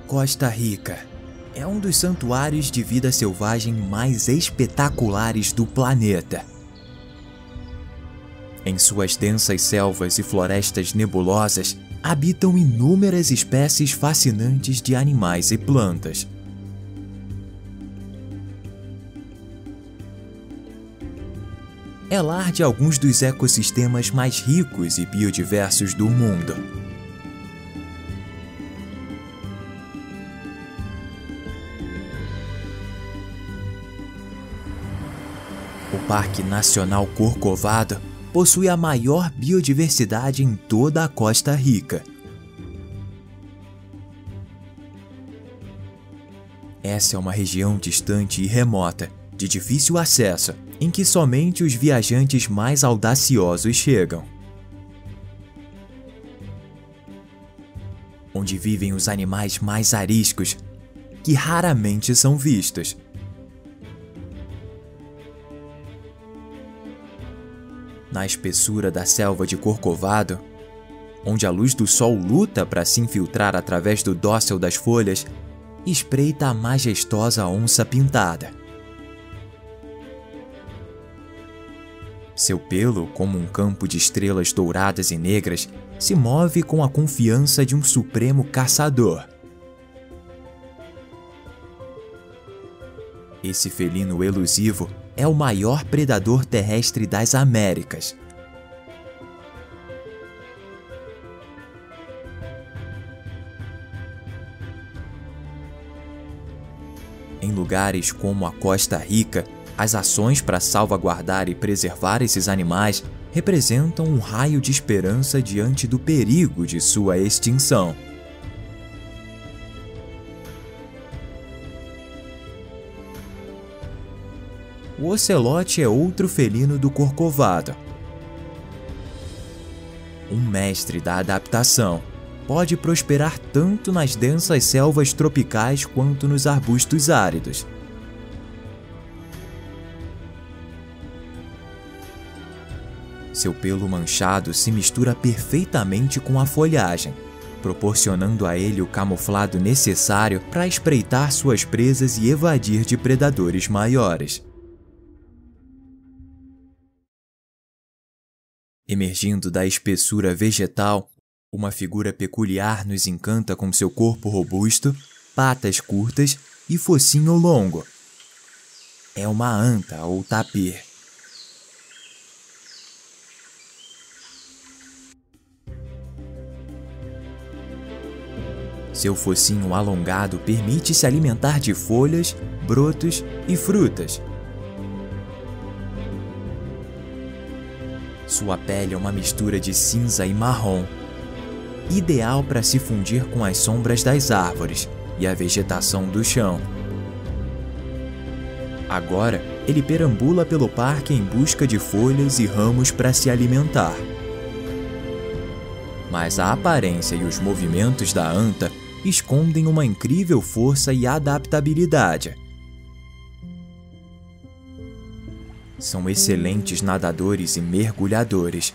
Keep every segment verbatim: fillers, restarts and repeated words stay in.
Costa Rica é um dos santuários de vida selvagem mais espetaculares do planeta. Em suas densas selvas e florestas nebulosas, habitam inúmeras espécies fascinantes de animais e plantas. É lar de alguns dos ecossistemas mais ricos e biodiversos do mundo. O Parque Nacional Corcovado possui a maior biodiversidade em toda a Costa Rica. Essa é uma região distante e remota, de difícil acesso, em que somente os viajantes mais audaciosos chegam. Onde vivem os animais mais ariscos, que raramente são vistos. Na espessura da selva de Corcovado, onde a luz do sol luta para se infiltrar através do dócil das folhas, espreita a majestosa onça pintada. Seu pelo, como um campo de estrelas douradas e negras, se move com a confiança de um supremo caçador. Esse felino elusivo é o maior predador terrestre das Américas. Em lugares como a Costa Rica, as ações para salvaguardar e preservar esses animais representam um raio de esperança diante do perigo de sua extinção. O ocelote é outro felino do Corcovado. Um mestre da adaptação, pode prosperar tanto nas densas selvas tropicais quanto nos arbustos áridos. Seu pelo manchado se mistura perfeitamente com a folhagem, proporcionando a ele o camuflado necessário para espreitar suas presas e evadir de predadores maiores. Emergindo da espessura vegetal, uma figura peculiar nos encanta com seu corpo robusto, patas curtas e focinho longo. É uma anta ou tapir. Seu focinho alongado permite se alimentar de folhas, brotos e frutas. Sua pele é uma mistura de cinza e marrom, ideal para se fundir com as sombras das árvores e a vegetação do chão. Agora, ele perambula pelo parque em busca de folhas e ramos para se alimentar. Mas a aparência e os movimentos da anta escondem uma incrível força e adaptabilidade. São excelentes nadadores e mergulhadores.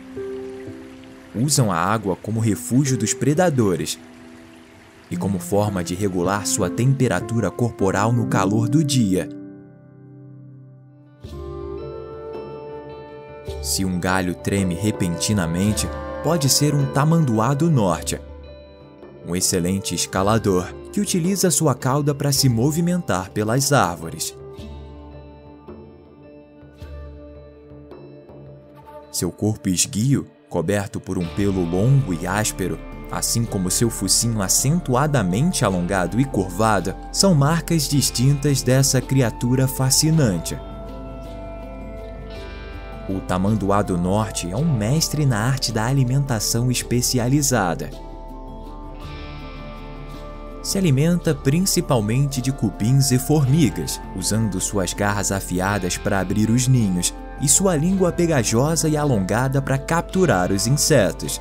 Usam a água como refúgio dos predadores e como forma de regular sua temperatura corporal no calor do dia. Se um galho treme repentinamente, pode ser um tamanduá do norte, um excelente escalador que utiliza sua cauda para se movimentar pelas árvores. Seu corpo esguio, coberto por um pelo longo e áspero, assim como seu focinho acentuadamente alongado e curvado, são marcas distintas dessa criatura fascinante. O tamanduá do norte é um mestre na arte da alimentação especializada. Se alimenta principalmente de cupins e formigas, usando suas garras afiadas para abrir os ninhos e sua língua pegajosa e alongada para capturar os insetos.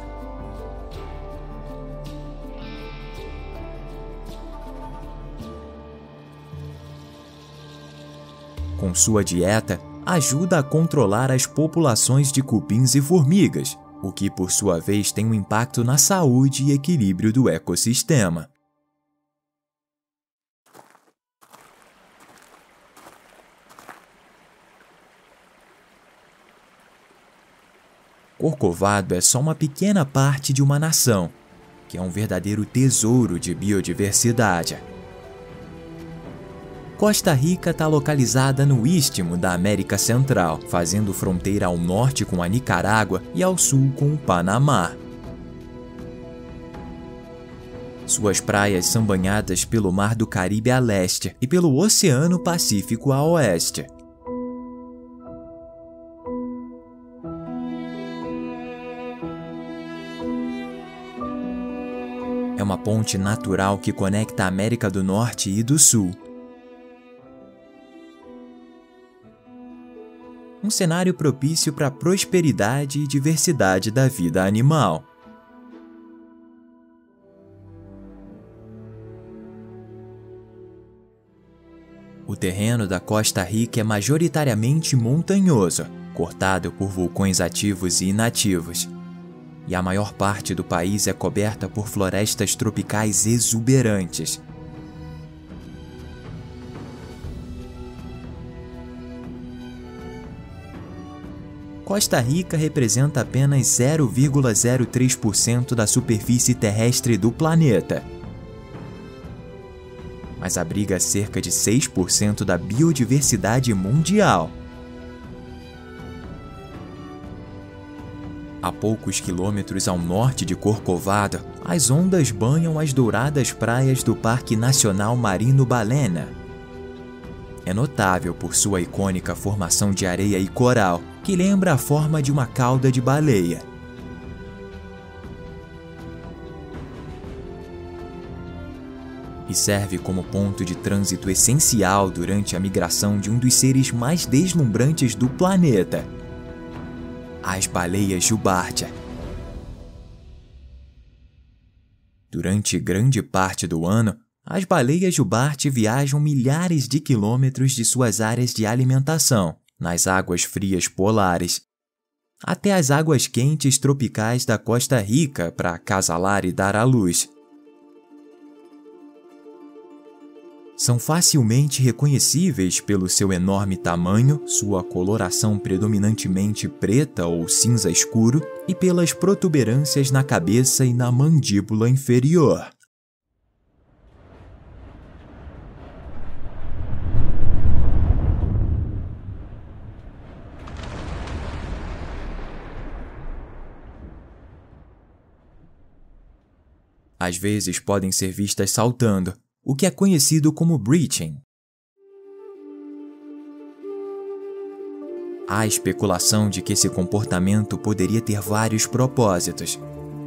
Com sua dieta, ajuda a controlar as populações de cupins e formigas, o que por sua vez tem um impacto na saúde e equilíbrio do ecossistema. Corcovado é só uma pequena parte de uma nação, que é um verdadeiro tesouro de biodiversidade. Costa Rica está localizada no istmo da América Central, fazendo fronteira ao norte com a Nicarágua e ao sul com o Panamá. Suas praias são banhadas pelo Mar do Caribe a leste e pelo Oceano Pacífico a oeste. É uma ponte natural que conecta a América do Norte e do Sul. Um cenário propício para a prosperidade e diversidade da vida animal. O terreno da Costa Rica é majoritariamente montanhoso, cortado por vulcões ativos e inativos. E a maior parte do país é coberta por florestas tropicais exuberantes. Costa Rica representa apenas zero vírgula zero três por cento da superfície terrestre do planeta, mas abriga cerca de seis por cento da biodiversidade mundial. A poucos quilômetros ao norte de Corcovado, as ondas banham as douradas praias do Parque Nacional Marino Balena. É notável por sua icônica formação de areia e coral, que lembra a forma de uma cauda de baleia. E serve como ponto de trânsito essencial durante a migração de um dos seres mais deslumbrantes do planeta, as baleias jubarte. Durante grande parte do ano, as baleias jubarte viajam milhares de quilômetros de suas áreas de alimentação, nas águas frias polares, até as águas quentes tropicais da Costa Rica para acasalar e dar à luz. São facilmente reconhecíveis pelo seu enorme tamanho, sua coloração predominantemente preta ou cinza escuro e pelas protuberâncias na cabeça e na mandíbula inferior. Às vezes podem ser vistas saltando, o que é conhecido como breaching. Há especulação de que esse comportamento poderia ter vários propósitos.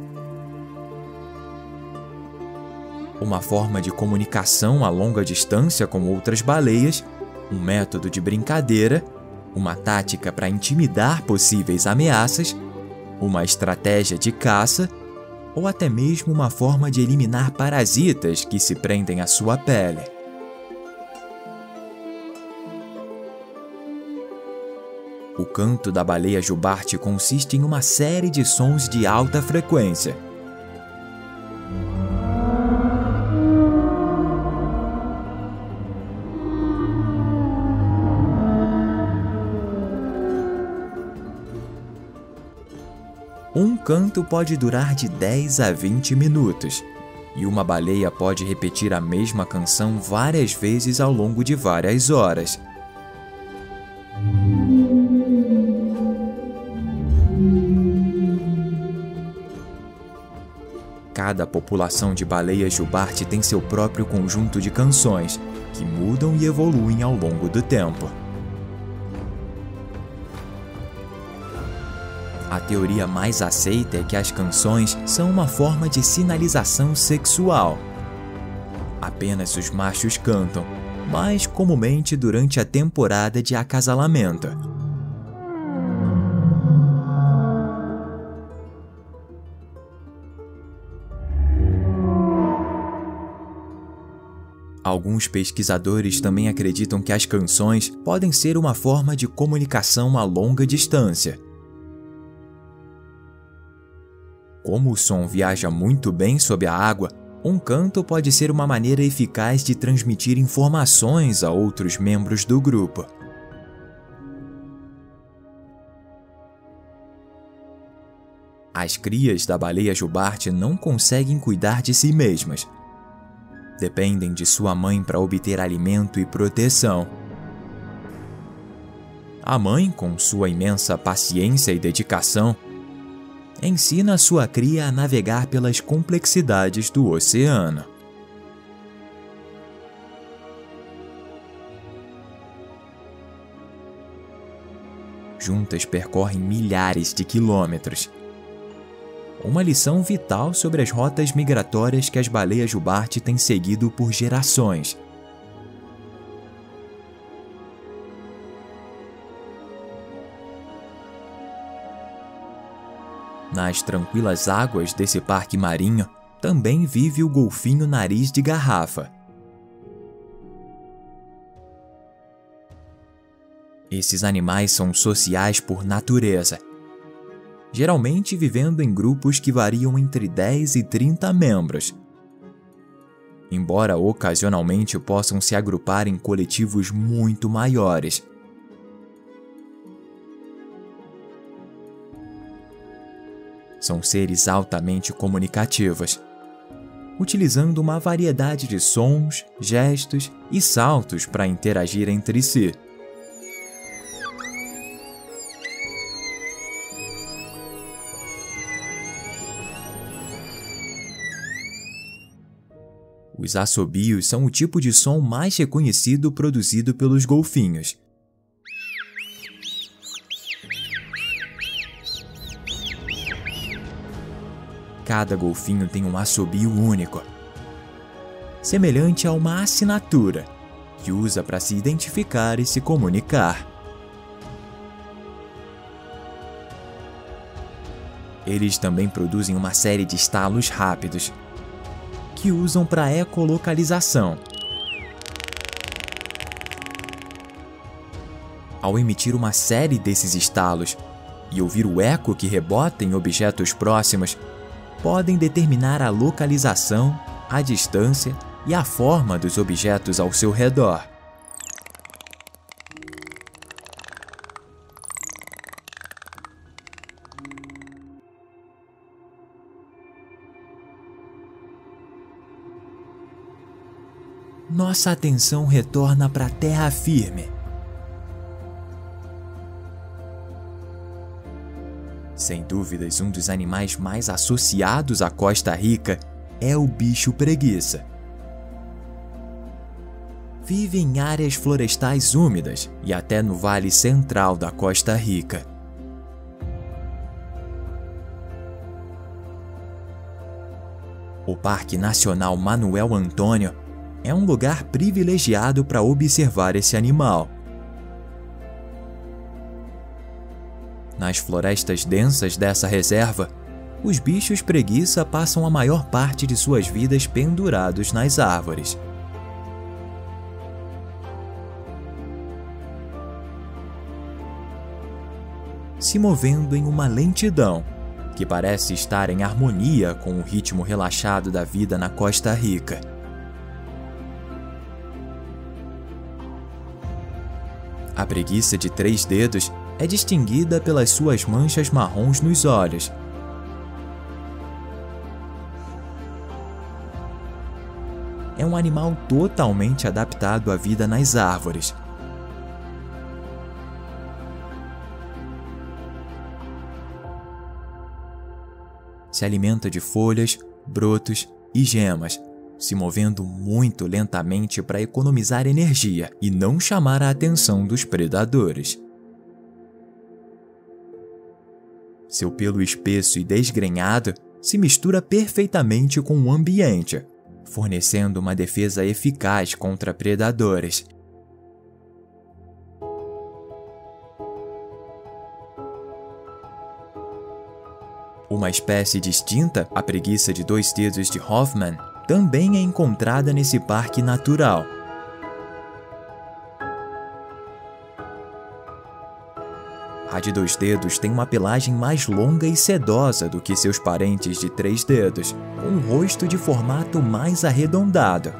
Uma forma de comunicação a longa distância com outras baleias, um método de brincadeira, uma tática para intimidar possíveis ameaças, uma estratégia de caça, ou até mesmo uma forma de eliminar parasitas que se prendem à sua pele. O canto da baleia jubarte consiste em uma série de sons de alta frequência. Um canto pode durar de dez a vinte minutos, e uma baleia pode repetir a mesma canção várias vezes ao longo de várias horas. Cada população de baleias jubarte tem seu próprio conjunto de canções, que mudam e evoluem ao longo do tempo. A teoria mais aceita é que as canções são uma forma de sinalização sexual. Apenas os machos cantam, mais comumente durante a temporada de acasalamento. Alguns pesquisadores também acreditam que as canções podem ser uma forma de comunicação a longa distância. Como o som viaja muito bem sob a água, um canto pode ser uma maneira eficaz de transmitir informações a outros membros do grupo. As crias da baleia jubarte não conseguem cuidar de si mesmas. Dependem de sua mãe para obter alimento e proteção. A mãe, com sua imensa paciência e dedicação, ensina sua cria a navegar pelas complexidades do oceano. Juntas percorrem milhares de quilômetros. Uma lição vital sobre as rotas migratórias que as baleias jubarte têm seguido por gerações. Nas tranquilas águas desse parque marinho, também vive o golfinho nariz de garrafa. Esses animais são sociais por natureza, geralmente vivendo em grupos que variam entre dez e trinta membros. Embora ocasionalmente possam se agrupar em coletivos muito maiores. São seres altamente comunicativos, utilizando uma variedade de sons, gestos e saltos para interagir entre si. Os assobios são o tipo de som mais reconhecido produzido pelos golfinhos. Cada golfinho tem um assobio único, semelhante a uma assinatura, que usa para se identificar e se comunicar. Eles também produzem uma série de estalos rápidos, que usam para ecolocalização. Ao emitir uma série desses estalos e ouvir o eco que rebota em objetos próximos, podem determinar a localização, a distância e a forma dos objetos ao seu redor. Nossa atenção retorna para a terra firme. Sem dúvidas, um dos animais mais associados à Costa Rica é o bicho preguiça. Vive em áreas florestais úmidas e até no vale central da Costa Rica. O Parque Nacional Manuel Antônio é um lugar privilegiado para observar esse animal. Nas florestas densas dessa reserva, os bichos preguiça passam a maior parte de suas vidas pendurados nas árvores. Se movendo em uma lentidão que parece estar em harmonia com o ritmo relaxado da vida na Costa Rica. A preguiça de três dedos é distinguida pelas suas manchas marrons nos olhos. É um animal totalmente adaptado à vida nas árvores. Se alimenta de folhas, brotos e gemas, se movendo muito lentamente para economizar energia e não chamar a atenção dos predadores. Seu pelo espesso e desgrenhado se mistura perfeitamente com o ambiente, fornecendo uma defesa eficaz contra predadores. Uma espécie distinta, a preguiça de dois dedos de Hoffman, também é encontrada nesse parque natural. A de dois dedos tem uma pelagem mais longa e sedosa do que seus parentes de três dedos, com um rosto de formato mais arredondado.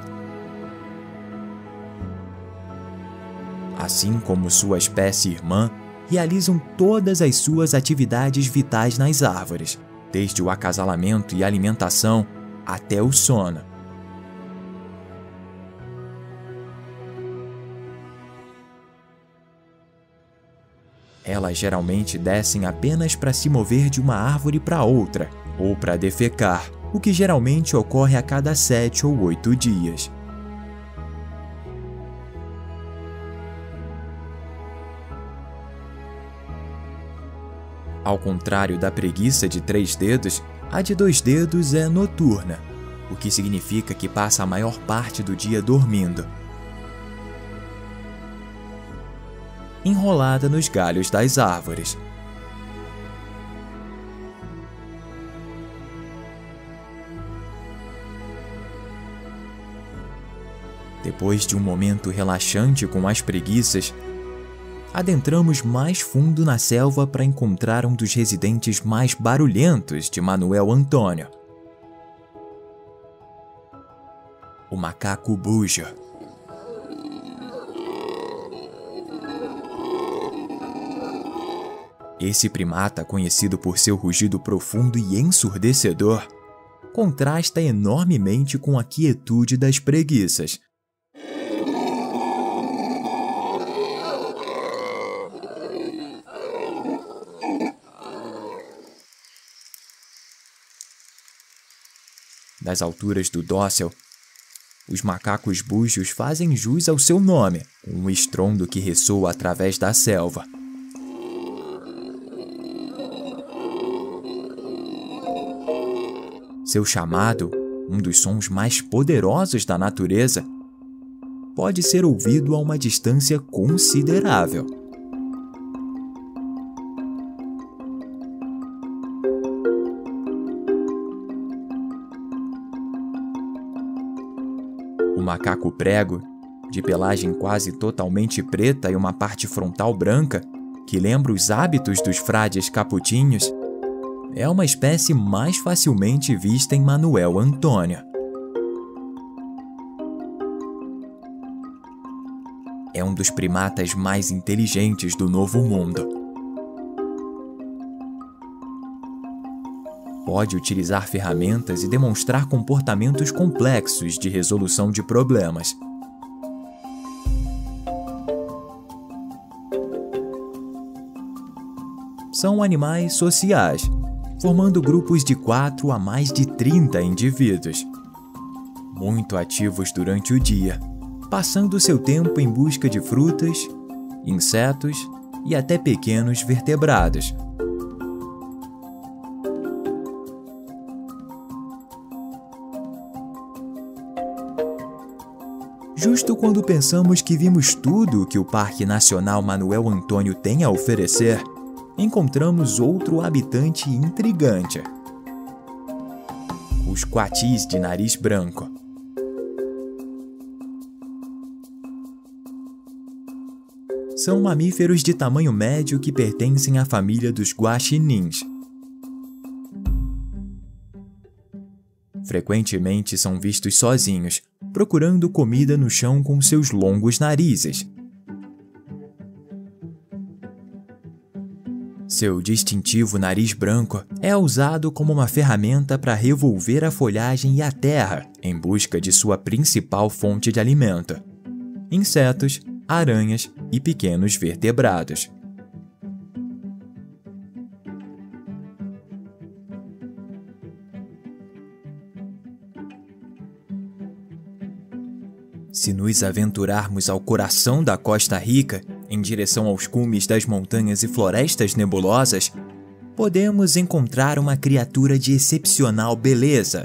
Assim como sua espécie irmã, realizam todas as suas atividades vitais nas árvores, desde o acasalamento e alimentação até o sono. Elas geralmente descem apenas para se mover de uma árvore para outra, ou para defecar, o que geralmente ocorre a cada sete ou oito dias. Ao contrário da preguiça de três dedos, a de dois dedos é noturna, o que significa que passa a maior parte do dia dormindo, enrolada nos galhos das árvores. Depois de um momento relaxante com as preguiças, adentramos mais fundo na selva para encontrar um dos residentes mais barulhentos de Manuel Antônio, o macaco bujo. Esse primata, conhecido por seu rugido profundo e ensurdecedor, contrasta enormemente com a quietude das preguiças. Das alturas do dócil, os macacos bujos fazem jus ao seu nome, um estrondo que ressoa através da selva. Seu chamado, um dos sons mais poderosos da natureza, pode ser ouvido a uma distância considerável. O macaco prego, de pelagem quase totalmente preta e uma parte frontal branca, que lembra os hábitos dos frades caputinhos, é uma espécie mais facilmente vista em Manuel Antônio. É um dos primatas mais inteligentes do Novo Mundo. Pode utilizar ferramentas e demonstrar comportamentos complexos de resolução de problemas. São animais sociais, formando grupos de quatro a mais de trinta indivíduos, muito ativos durante o dia, passando seu tempo em busca de frutas, insetos e até pequenos vertebrados. Justo quando pensamos que vimos tudo o que o Parque Nacional Manuel Antônio tem a oferecer, encontramos outro habitante intrigante: os coatis de nariz branco. São mamíferos de tamanho médio que pertencem à família dos guaxinins. Frequentemente são vistos sozinhos, procurando comida no chão com seus longos narizes. Seu distintivo nariz branco é usado como uma ferramenta para revolver a folhagem e a terra em busca de sua principal fonte de alimento: insetos, aranhas e pequenos vertebrados. Se nos aventurarmos ao coração da Costa Rica, em direção aos cumes das montanhas e florestas nebulosas, podemos encontrar uma criatura de excepcional beleza.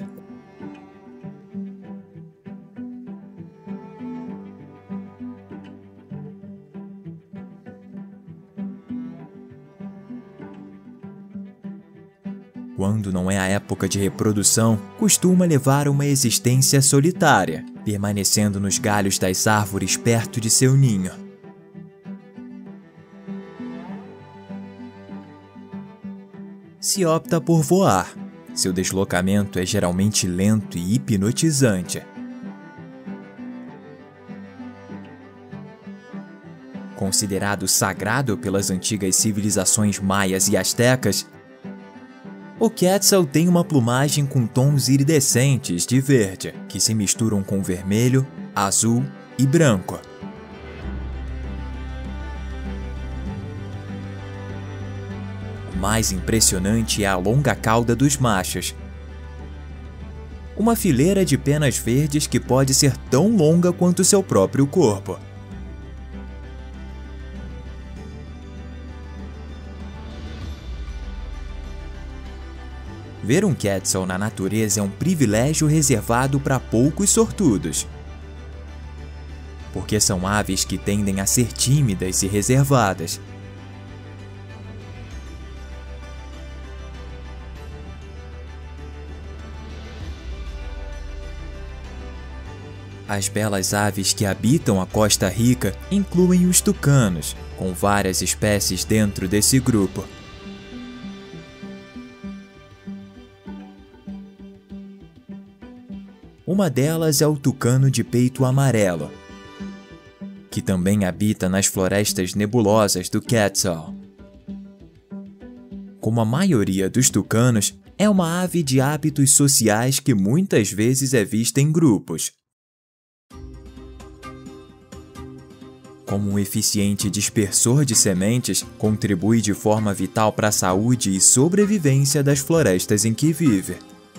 Quando não é a época de reprodução, costuma levar uma existência solitária, permanecendo nos galhos das árvores perto de seu ninho. Se opta por voar, seu deslocamento é geralmente lento e hipnotizante. Considerado sagrado pelas antigas civilizações maias e astecas, O Quetzal tem uma plumagem com tons iridescentes de verde, que se misturam com vermelho, azul e branco. O mais impressionante é a longa cauda dos machos. Uma fileira de penas verdes que pode ser tão longa quanto seu próprio corpo. Ver um Quetzal na natureza é um privilégio reservado para poucos sortudos, porque são aves que tendem a ser tímidas e reservadas. As belas aves que habitam a Costa Rica incluem os tucanos, com várias espécies dentro desse grupo. Uma delas é o tucano de peito amarelo, que também habita nas florestas nebulosas do Quetzal. Como a maioria dos tucanos, é uma ave de hábitos sociais que muitas vezes é vista em grupos. Como um eficiente dispersor de sementes, contribui de forma vital para a saúde e sobrevivência das florestas em que vive.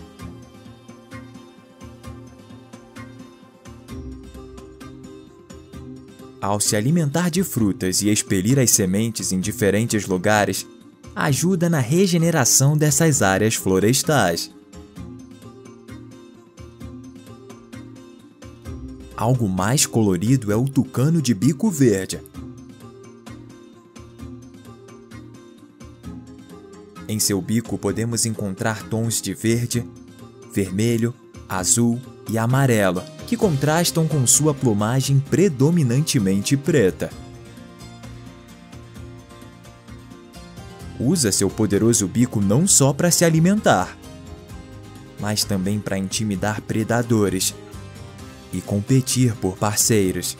Ao se alimentar de frutas e expelir as sementes em diferentes lugares, ajuda na regeneração dessas áreas florestais. Algo mais colorido é o tucano de bico verde. Em seu bico podemos encontrar tons de verde, vermelho, azul e amarelo, que contrastam com sua plumagem predominantemente preta. Usa seu poderoso bico não só para se alimentar, mas também para intimidar predadores e competir por parceiros.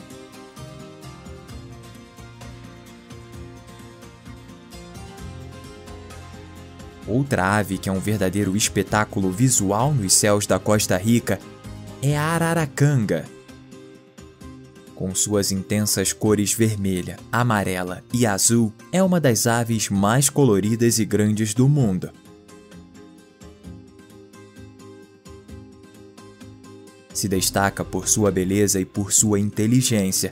Outra ave que é um verdadeiro espetáculo visual nos céus da Costa Rica é a araracanga. Com suas intensas cores vermelha, amarela e azul, é uma das aves mais coloridas e grandes do mundo. Se destaca por sua beleza e por sua inteligência.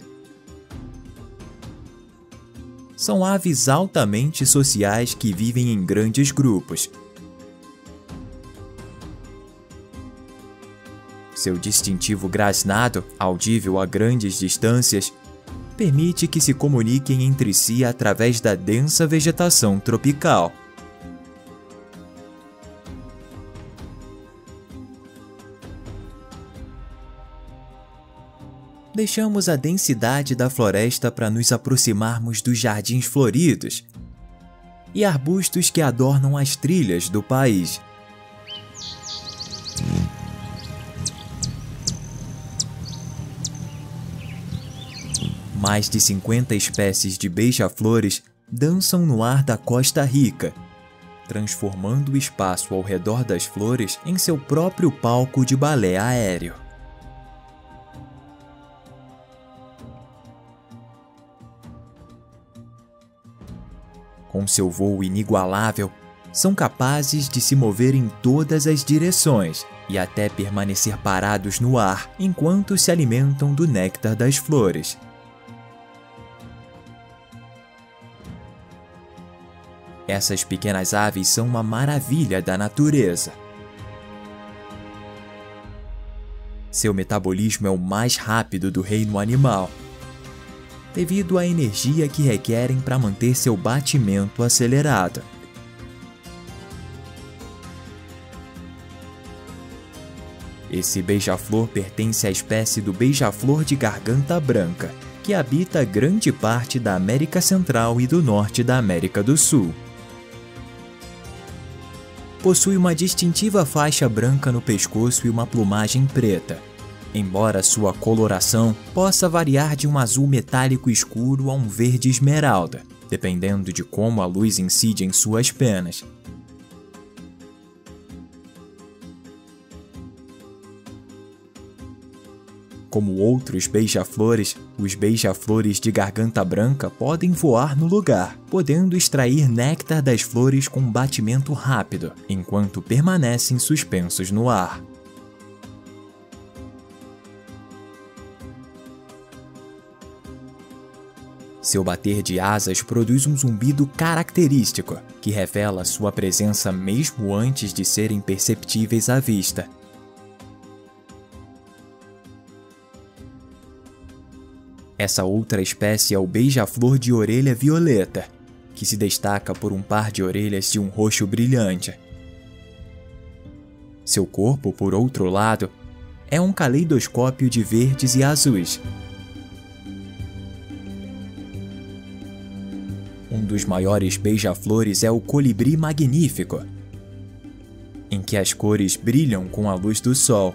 São aves altamente sociais que vivem em grandes grupos. Seu distintivo grasnado, audível a grandes distâncias, permite que se comuniquem entre si através da densa vegetação tropical. Deixamos a densidade da floresta para nos aproximarmos dos jardins floridos e arbustos que adornam as trilhas do país. Mais de cinquenta espécies de beija-flores dançam no ar da Costa Rica, transformando o espaço ao redor das flores em seu próprio palco de balé aéreo. Com seu voo inigualável, são capazes de se mover em todas as direções e até permanecer parados no ar enquanto se alimentam do néctar das flores. Essas pequenas aves são uma maravilha da natureza. Seu metabolismo é o mais rápido do reino animal, devido à energia que requerem para manter seu batimento acelerado. Esse beija-flor pertence à espécie do beija-flor de garganta branca, que habita grande parte da América Central e do norte da América do Sul. Possui uma distintiva faixa branca no pescoço e uma plumagem preta, embora sua coloração possa variar de um azul metálico escuro a um verde esmeralda, dependendo de como a luz incide em suas penas. como outros beija-flores, os beija-flores de garganta branca podem voar no lugar, podendo extrair néctar das flores com um batimento rápido, enquanto permanecem suspensos no ar. Seu bater de asas produz um zumbido característico, que revela sua presença mesmo antes de serem perceptíveis à vista. Essa outra espécie é o beija-flor de orelha violeta, que se destaca por um par de orelhas de um roxo brilhante. Seu corpo, por outro lado, é um caleidoscópio de verdes e azuis. Um dos maiores beija-flores é o colibri magnífico, em que as cores brilham com a luz do sol.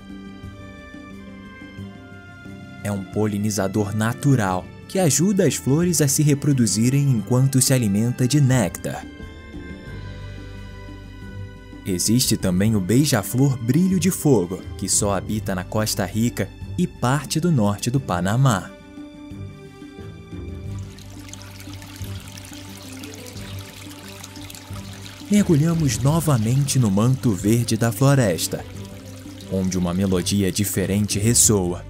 É um polinizador natural que ajuda as flores a se reproduzirem enquanto se alimenta de néctar. Existe também o beija-flor brilho de fogo, que só habita na Costa Rica e parte do norte do Panamá. Mergulhamos novamente no manto verde da floresta, onde uma melodia diferente ressoa.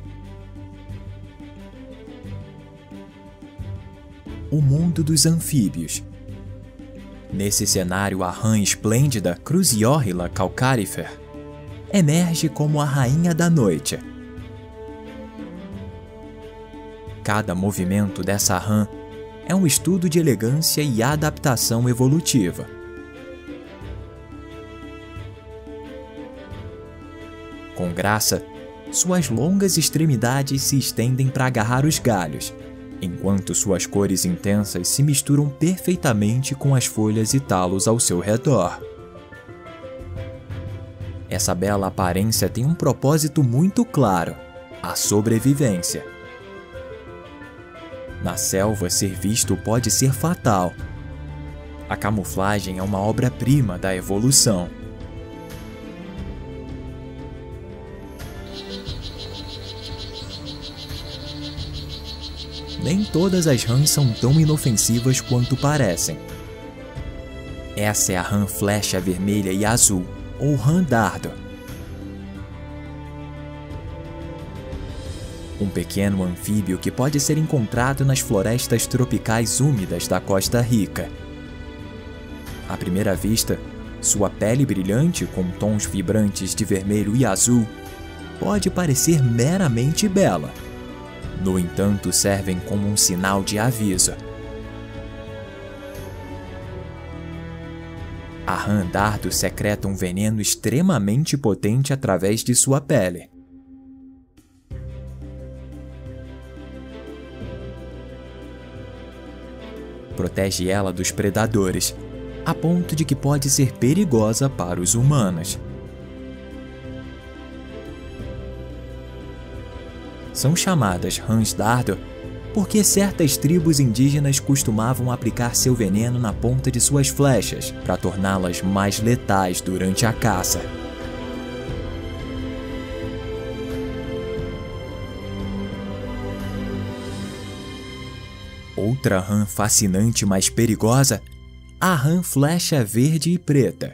O mundo dos anfíbios. Nesse cenário, a rã esplêndida Cruziorhilla calcarifer emerge como a rainha da noite. Cada movimento dessa rã é um estudo de elegância e adaptação evolutiva. Com graça, suas longas extremidades se estendem para agarrar os galhos, enquanto suas cores intensas se misturam perfeitamente com as folhas e talos ao seu redor. Essa bela aparência tem um propósito muito claro: a sobrevivência. Na selva, ser visto pode ser fatal. A camuflagem é uma obra-prima da evolução. Nem todas as rãs são tão inofensivas quanto parecem. Essa é a rã flecha vermelha e azul, ou rã dardo. Um pequeno anfíbio que pode ser encontrado nas florestas tropicais úmidas da Costa Rica. À primeira vista, sua pele brilhante com tons vibrantes de vermelho e azul pode parecer meramente bela. No entanto, servem como um sinal de aviso. A rã dardo secreta um veneno extremamente potente através de sua pele. Protege ela dos predadores, a ponto de que pode ser perigosa para os humanos. São chamadas rãs dardo porque certas tribos indígenas costumavam aplicar seu veneno na ponta de suas flechas para torná-las mais letais durante a caça. Outra rã fascinante, mas perigosa, a rã flecha verde e preta.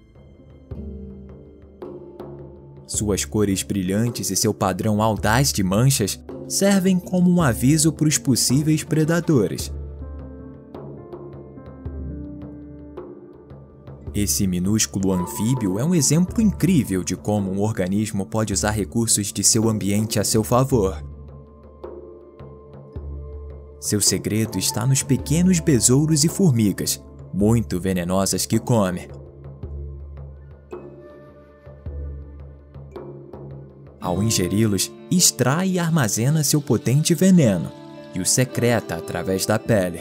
Suas cores brilhantes e seu padrão audaz de manchas servem como um aviso para os possíveis predadores. Esse minúsculo anfíbio é um exemplo incrível de como um organismo pode usar recursos de seu ambiente a seu favor. Seu segredo está nos pequenos besouros e formigas, muito venenosas que come. Ao ingeri-los, extrai e armazena seu potente veneno e o secreta através da pele.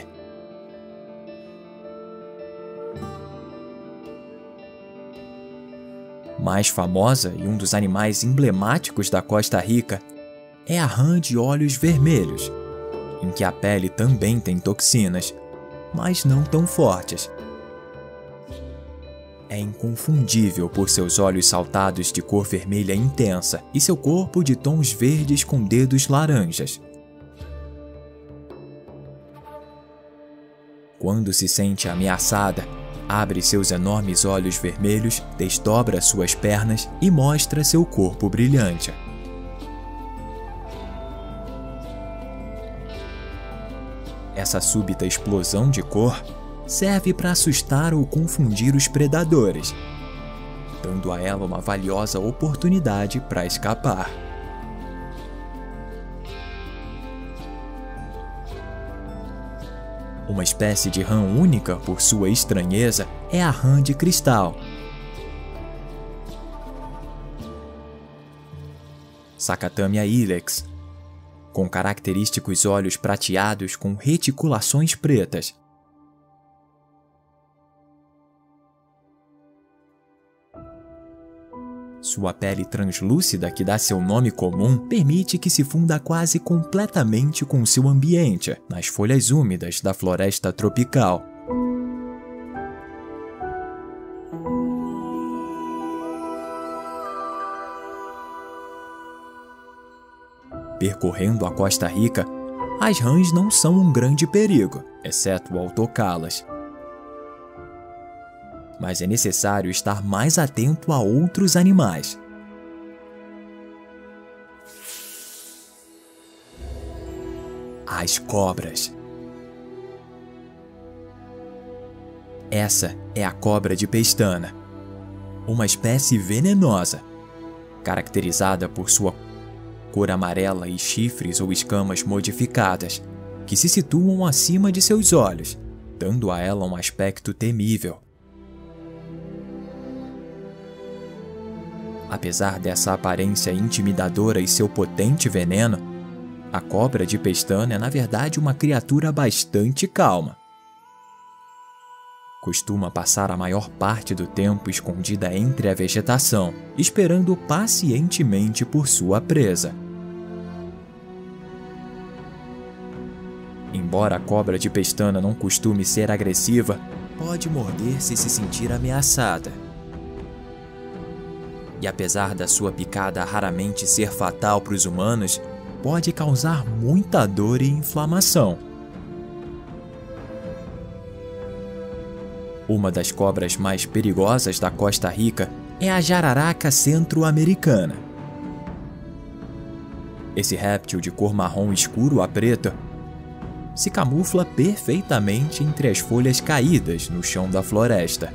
Mais famosa e um dos animais emblemáticos da Costa Rica é a rã de olhos vermelhos, em que a pele também tem toxinas, mas não tão fortes. é inconfundível por seus olhos saltados de cor vermelha intensa e seu corpo de tons verdes com dedos laranjas. Quando se sente ameaçada, abre seus enormes olhos vermelhos, desdobra suas pernas e mostra seu corpo brilhante. Essa súbita explosão de cor serve para assustar ou confundir os predadores, dando a ela uma valiosa oportunidade para escapar. Uma espécie de rã única por sua estranheza é a rã de cristal. Sacatamia ilex, com característicos olhos prateados com reticulações pretas. Sua pele translúcida, que dá seu nome comum, permite que se funda quase completamente com seu ambiente, nas folhas úmidas da floresta tropical. Percorrendo a Costa Rica, as rãs não são um grande perigo, exceto ao tocá-las. Mas é necessário estar mais atento a outros animais. As cobras. Essa é a cobra de pestana, uma espécie venenosa, caracterizada por sua cor amarela e chifres ou escamas modificadas, que se situam acima de seus olhos, dando a ela um aspecto temível. Apesar dessa aparência intimidadora e seu potente veneno, a cobra de pestana é na verdade uma criatura bastante calma. Costuma passar a maior parte do tempo escondida entre a vegetação, esperando pacientemente por sua presa. Embora a cobra de pestana não costume ser agressiva, pode morder se se sentir ameaçada. E apesar da sua picada raramente ser fatal para os humanos, pode causar muita dor e inflamação. Uma das cobras mais perigosas da Costa Rica é a jararaca centro-americana. Esse réptil de cor marrom escuro a preta se camufla perfeitamente entre as folhas caídas no chão da floresta.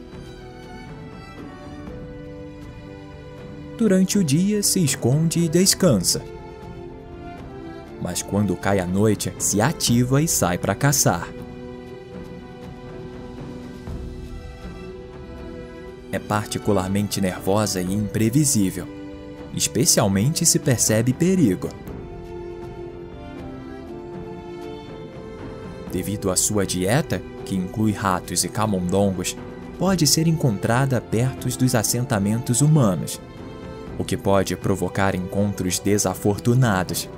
Durante o dia se esconde e descansa, mas quando cai a noite se ativa e sai para caçar. É particularmente nervosa e imprevisível, especialmente se percebe perigo. Devido à sua dieta, que inclui ratos e camundongos, pode ser encontrada perto dos assentamentos humanos, o que pode provocar encontros desafortunados.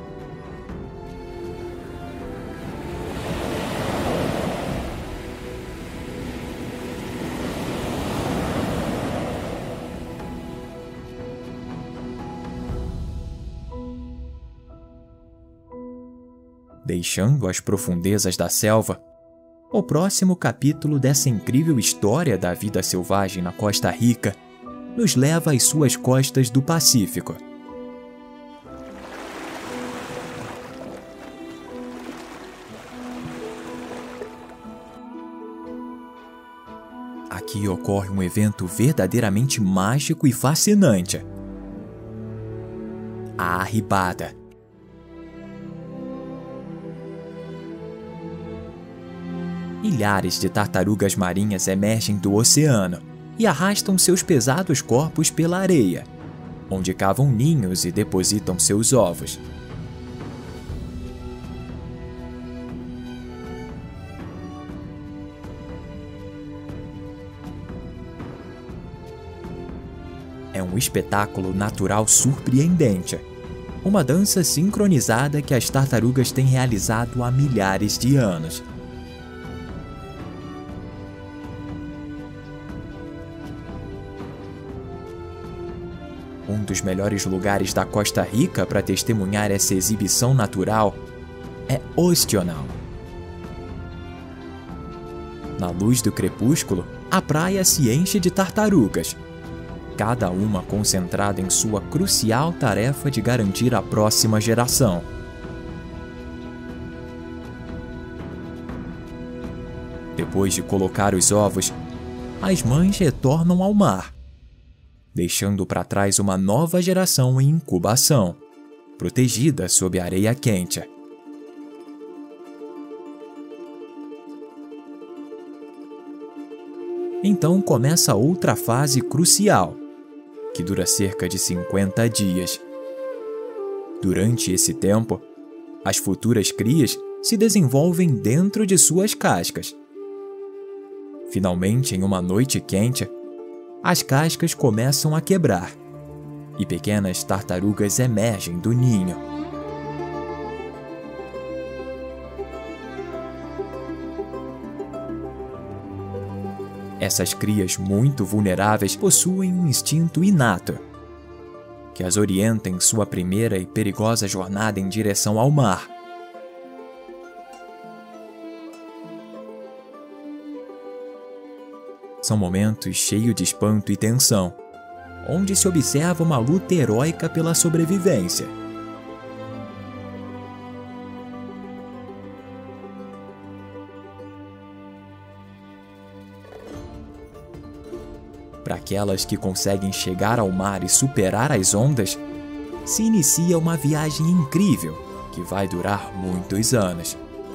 Deixando as profundezas da selva, o próximo capítulo dessa incrível história da vida selvagem na Costa Rica nos leva às suas costas do Pacífico. Aqui ocorre um evento verdadeiramente mágico e fascinante: a arribada. Milhares de tartarugas marinhas emergem do oceano e arrastam seus pesados corpos pela areia, onde cavam ninhos e depositam seus ovos. É um espetáculo natural surpreendente, uma dança sincronizada que as tartarugas têm realizado há milhares de anos. Um dos melhores lugares da Costa Rica para testemunhar essa exibição natural é Ostional. Na luz do crepúsculo, a praia se enche de tartarugas, cada uma concentrada em sua crucial tarefa de garantir a próxima geração. Depois de colocar os ovos, as mães retornam ao mar, deixando para trás uma nova geração em incubação, protegida sob a areia quente. Então começa outra fase crucial, que dura cerca de cinquenta dias. Durante esse tempo, as futuras crias se desenvolvem dentro de suas cascas. Finalmente, em uma noite quente, as cascas começam a quebrar e pequenas tartarugas emergem do ninho. Essas crias muito vulneráveis possuem um instinto inato, que as orienta em sua primeira e perigosa jornada em direção ao mar. São momentos cheios de espanto e tensão, onde se observa uma luta heróica pela sobrevivência. Para aquelas que conseguem chegar ao mar e superar as ondas, se inicia uma viagem incrível que vai durar muitos anos.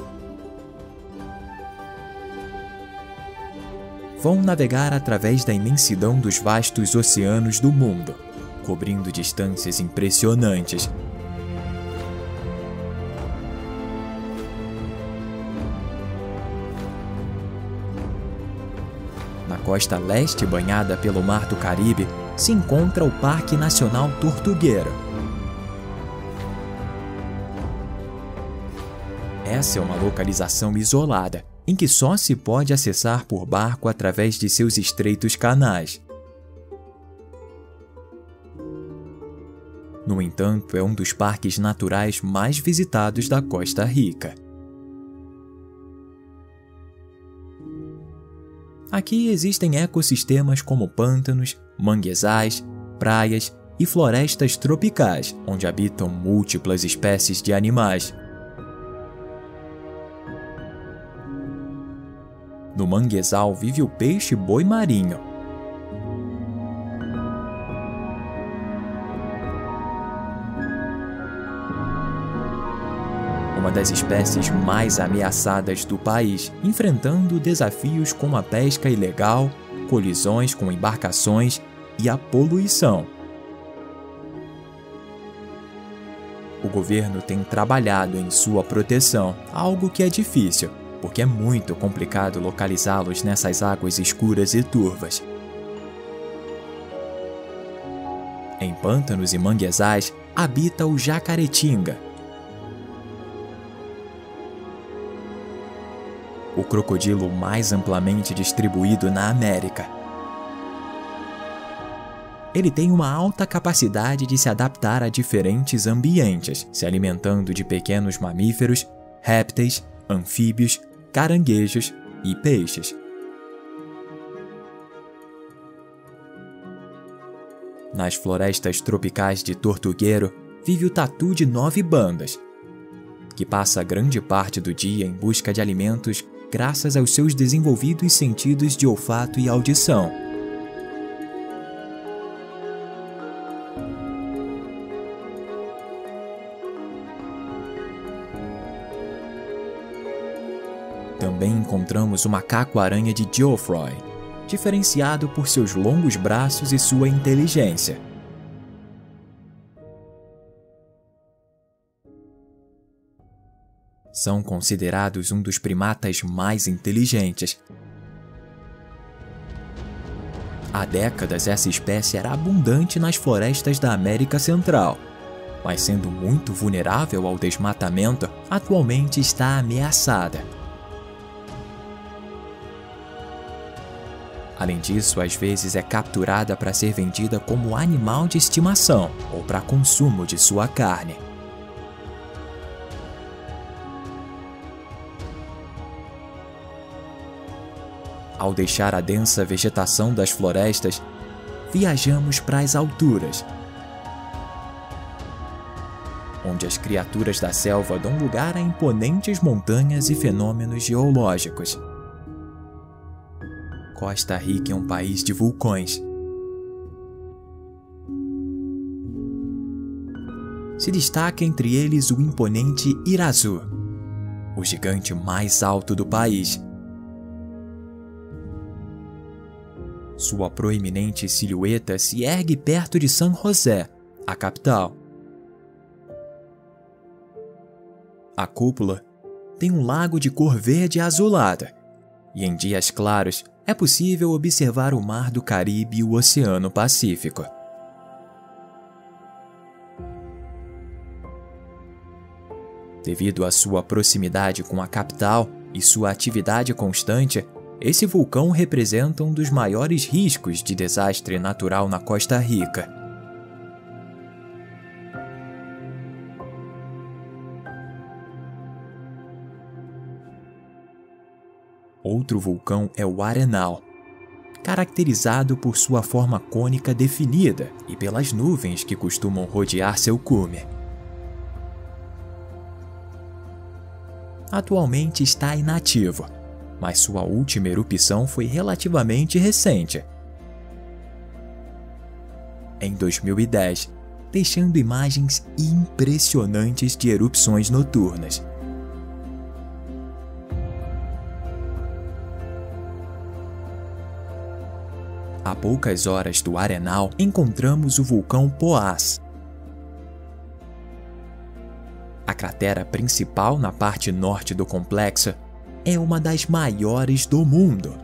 Vão navegar através da imensidão dos vastos oceanos do mundo, cobrindo distâncias impressionantes. Na costa leste, banhada pelo Mar do Caribe, se encontra o Parque Nacional Tortuguero. Essa é uma localização isolada, em que só se pode acessar por barco através de seus estreitos canais. No entanto, é um dos parques naturais mais visitados da Costa Rica. Aqui existem ecossistemas como pântanos, manguezais, praias e florestas tropicais, onde habitam múltiplas espécies de animais. No manguezal vive o peixe-boi marinho. Uma das espécies mais ameaçadas do país, enfrentando desafios como a pesca ilegal, colisões com embarcações e a poluição. O governo tem trabalhado em sua proteção, algo que é difícil, porque é muito complicado localizá-los nessas águas escuras e turvas. Em pântanos e manguezais habita o jacaretinga, o crocodilo mais amplamente distribuído na América. Ele tem uma alta capacidade de se adaptar a diferentes ambientes, se alimentando de pequenos mamíferos, répteis, anfíbios, caranguejos e peixes. Nas florestas tropicais de Tortuguero vive o tatu de nove bandas, que passa grande parte do dia em busca de alimentos graças aos seus desenvolvidos sentidos de olfato e audição. Também encontramos o macaco-aranha de Geoffroy, diferenciado por seus longos braços e sua inteligência. São considerados um dos primatas mais inteligentes. Há décadas, essa espécie era abundante nas florestas da América Central, mas sendo muito vulnerável ao desmatamento, atualmente está ameaçada. Além disso, às vezes é capturada para ser vendida como animal de estimação ou para consumo de sua carne. Ao deixar a densa vegetação das florestas, viajamos para as alturas, onde as criaturas da selva dão lugar a imponentes montanhas e fenômenos geológicos. Costa Rica é um país de vulcões. Se destaca entre eles o imponente Irazu, o gigante mais alto do país. Sua proeminente silhueta se ergue perto de San José, a capital. A cúpula tem um lago de cor verde azulada, e em dias claros é possível observar o Mar do Caribe e o Oceano Pacífico. Devido à sua proximidade com a capital e sua atividade constante, esse vulcão representa um dos maiores riscos de desastre natural na Costa Rica. Outro vulcão é o Arenal, caracterizado por sua forma cônica definida e pelas nuvens que costumam rodear seu cume. Atualmente está inativo, mas sua última erupção foi relativamente recente, em dois mil e dez, deixando imagens impressionantes de erupções noturnas. A poucas horas do Arenal, encontramos o vulcão Poás. A cratera principal na parte norte do complexo é uma das maiores do mundo.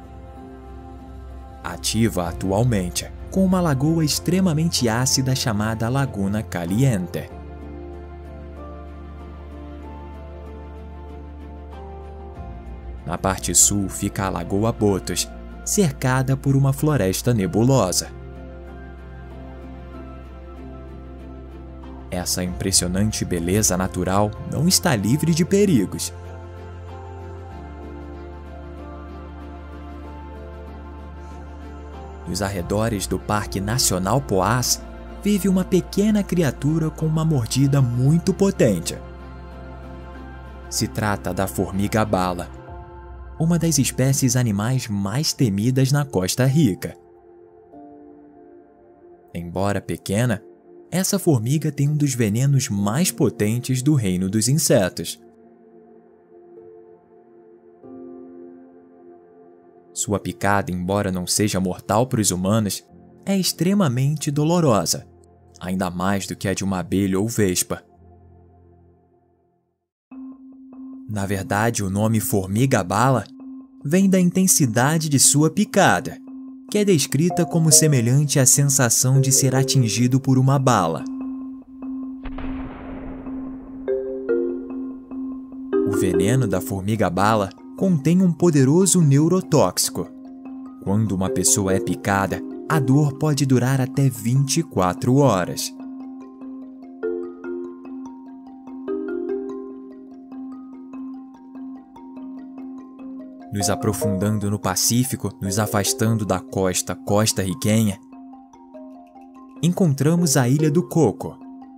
Ativa atualmente, com uma lagoa extremamente ácida chamada Laguna Caliente. Na parte sul fica a Lagoa Botos, cercada por uma floresta nebulosa. Essa impressionante beleza natural não está livre de perigos. Nos arredores do Parque Nacional Poás, vive uma pequena criatura com uma mordida muito potente. Se trata da formiga-bala, uma das espécies animais mais temidas na Costa Rica. Embora pequena, essa formiga tem um dos venenos mais potentes do reino dos insetos. Sua picada, embora não seja mortal para os humanos, é extremamente dolorosa, ainda mais do que a de uma abelha ou vespa. Na verdade, o nome formiga-bala vem da intensidade de sua picada, que é descrita como semelhante à sensação de ser atingido por uma bala. O veneno da formiga-bala contém um poderoso neurotóxico. Quando uma pessoa é picada, a dor pode durar até vinte e quatro horas. Nos aprofundando no Pacífico, nos afastando da costa costarriquenha, encontramos a Ilha do Coco.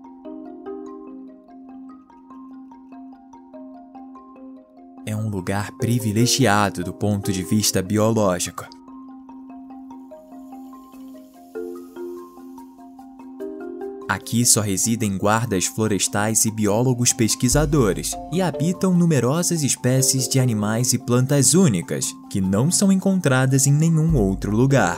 É um lugar privilegiado do ponto de vista biológico. Aqui só residem guardas florestais e biólogos pesquisadores, e habitam numerosas espécies de animais e plantas únicas, que não são encontradas em nenhum outro lugar.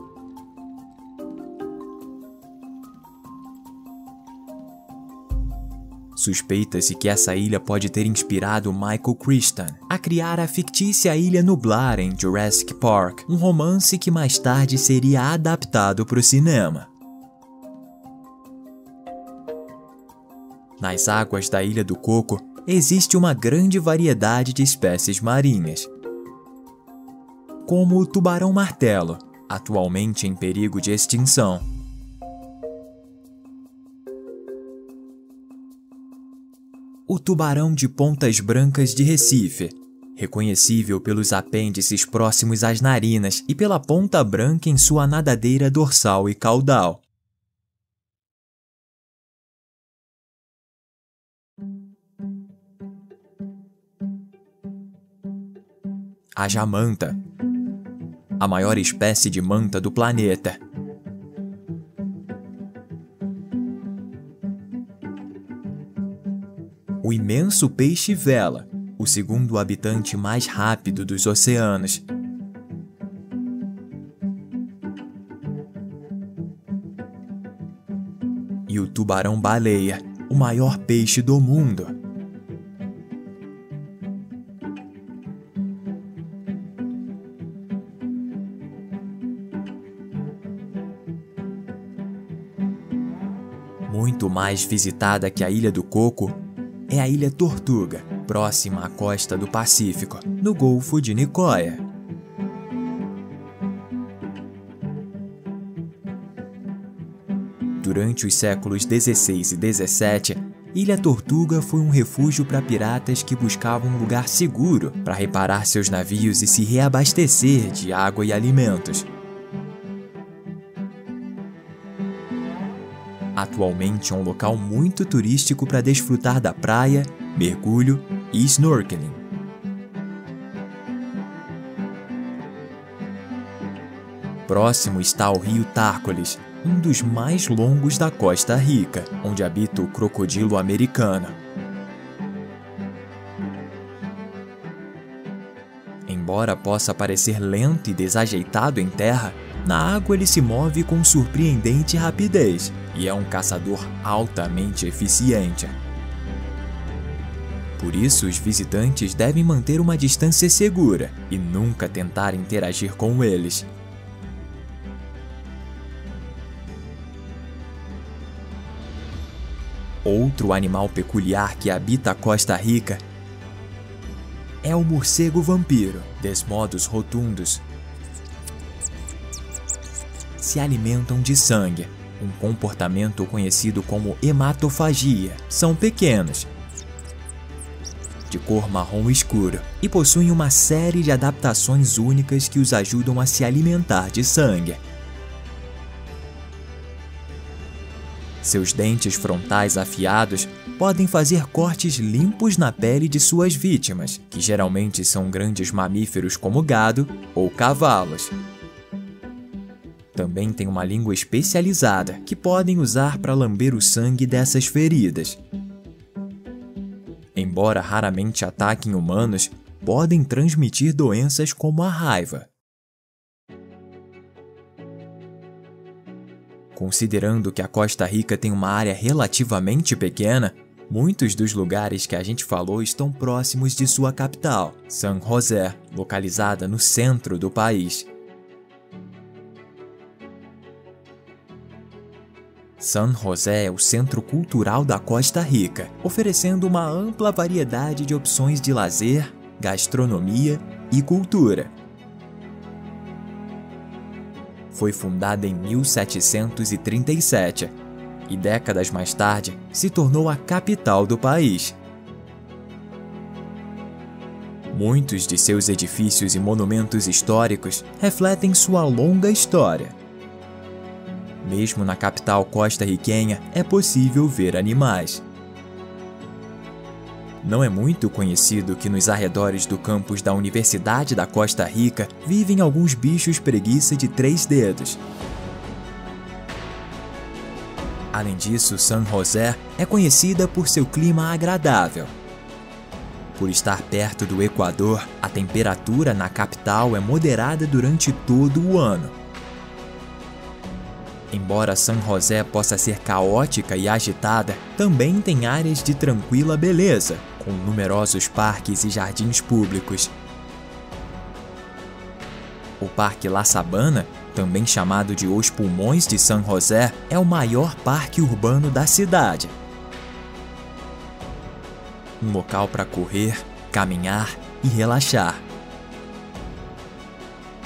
Suspeita-se que essa ilha pode ter inspirado Michael Crichton a criar a fictícia Ilha Nublar em Jurassic Park, um romance que mais tarde seria adaptado para o cinema. Nas águas da Ilha do Coco, existe uma grande variedade de espécies marinhas. como o tubarão-martelo, atualmente em perigo de extinção. O tubarão de pontas brancas de Recife, reconhecível pelos apêndices próximos às narinas e pela ponta branca em sua nadadeira dorsal e caudal. A jamanta, a maior espécie de manta do planeta. O imenso peixe-vela, o segundo habitante mais rápido dos oceanos. E o tubarão-baleia, o maior peixe do mundo. Muito mais visitada que a Ilha do Coco é a Ilha Tortuga, próxima à costa do Pacífico, no Golfo de Nicoya. Durante os séculos dezesseis e dezessete, Ilha Tortuga foi um refúgio para piratas que buscavam um lugar seguro para reparar seus navios e se reabastecer de água e alimentos. Atualmente é um local muito turístico para desfrutar da praia, mergulho e snorkeling. Próximo está o rio Tárcoles, um dos mais longos da Costa Rica, onde habita o crocodilo americano. Embora possa parecer lento e desajeitado em terra, na água ele se move com surpreendente rapidez e é um caçador altamente eficiente. Por isso, os visitantes devem manter uma distância segura e nunca tentar interagir com eles. Outro animal peculiar que habita a Costa Rica é o morcego vampiro, Desmodus rotundus. Se alimentam de sangue, um comportamento conhecido como hematofagia. São pequenos, de cor marrom escuro, e possuem uma série de adaptações únicas que os ajudam a se alimentar de sangue. Seus dentes frontais afiados podem fazer cortes limpos na pele de suas vítimas, que geralmente são grandes mamíferos como gado ou cavalos. Também tem uma língua especializada que podem usar para lamber o sangue dessas feridas. Embora raramente ataquem humanos, podem transmitir doenças como a raiva. Considerando que a Costa Rica tem uma área relativamente pequena, muitos dos lugares que a gente falou estão próximos de sua capital, San José, localizada no centro do país. San José é o centro cultural da Costa Rica, oferecendo uma ampla variedade de opções de lazer, gastronomia e cultura. Foi fundada em mil setecentos e trinta e sete e décadas mais tarde se tornou a capital do país. Muitos de seus edifícios e monumentos históricos refletem sua longa história. Mesmo na capital costarriquenha, é possível ver animais. Não é muito conhecido que nos arredores do campus da Universidade da Costa Rica vivem alguns bichos preguiça de três dedos. Além disso, San José é conhecida por seu clima agradável. Por estar perto do Equador, a temperatura na capital é moderada durante todo o ano. Embora San José possa ser caótica e agitada, também tem áreas de tranquila beleza, com numerosos parques e jardins públicos. O Parque La Sabana, também chamado de Os Pulmões de San José, é o maior parque urbano da cidade. Um local para correr, caminhar e relaxar.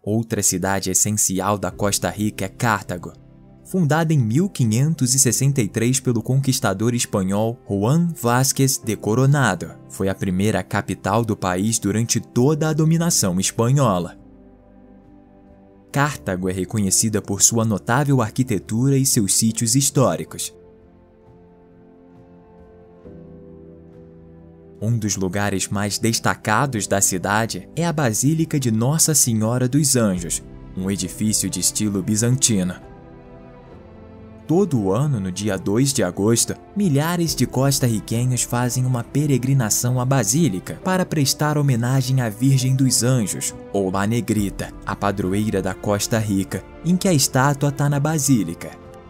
Outra cidade essencial da Costa Rica é Cartago. Fundada em mil quinhentos e sessenta e três pelo conquistador espanhol Juan Vázquez de Coronado, foi a primeira capital do país durante toda a dominação espanhola. Cartago é reconhecida por sua notável arquitetura e seus sítios históricos. Um dos lugares mais destacados da cidade é a Basílica de Nossa Senhora dos Anjos, um edifício de estilo bizantino. Todo o ano, no dia dois de agosto, milhares de costarriquenhos fazem uma peregrinação à Basílica para prestar homenagem à Virgem dos Anjos, ou La Negrita, a padroeira da Costa Rica, em que a estátua está na Basílica.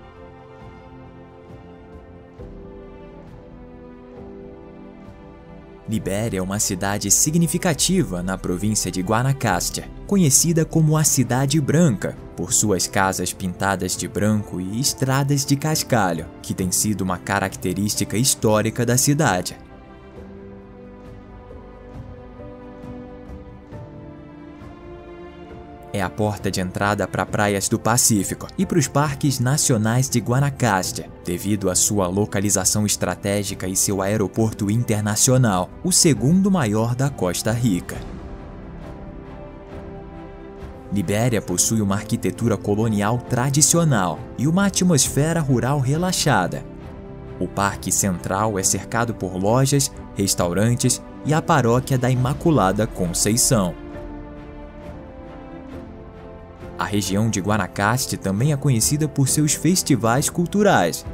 Libéria é uma cidade significativa na província de Guanacaste, conhecida como a Cidade Branca, por suas casas pintadas de branco e estradas de cascalho, que tem sido uma característica histórica da cidade. É a porta de entrada para praias do Pacífico e para os parques nacionais de Guanacaste, devido à sua localização estratégica e seu aeroporto internacional, o segundo maior da Costa Rica. Libéria possui uma arquitetura colonial tradicional e uma atmosfera rural relaxada. O Parque Central é cercado por lojas, restaurantes e a Paróquia da Imaculada Conceição. A região de Guanacaste também é conhecida por seus festivais culturais,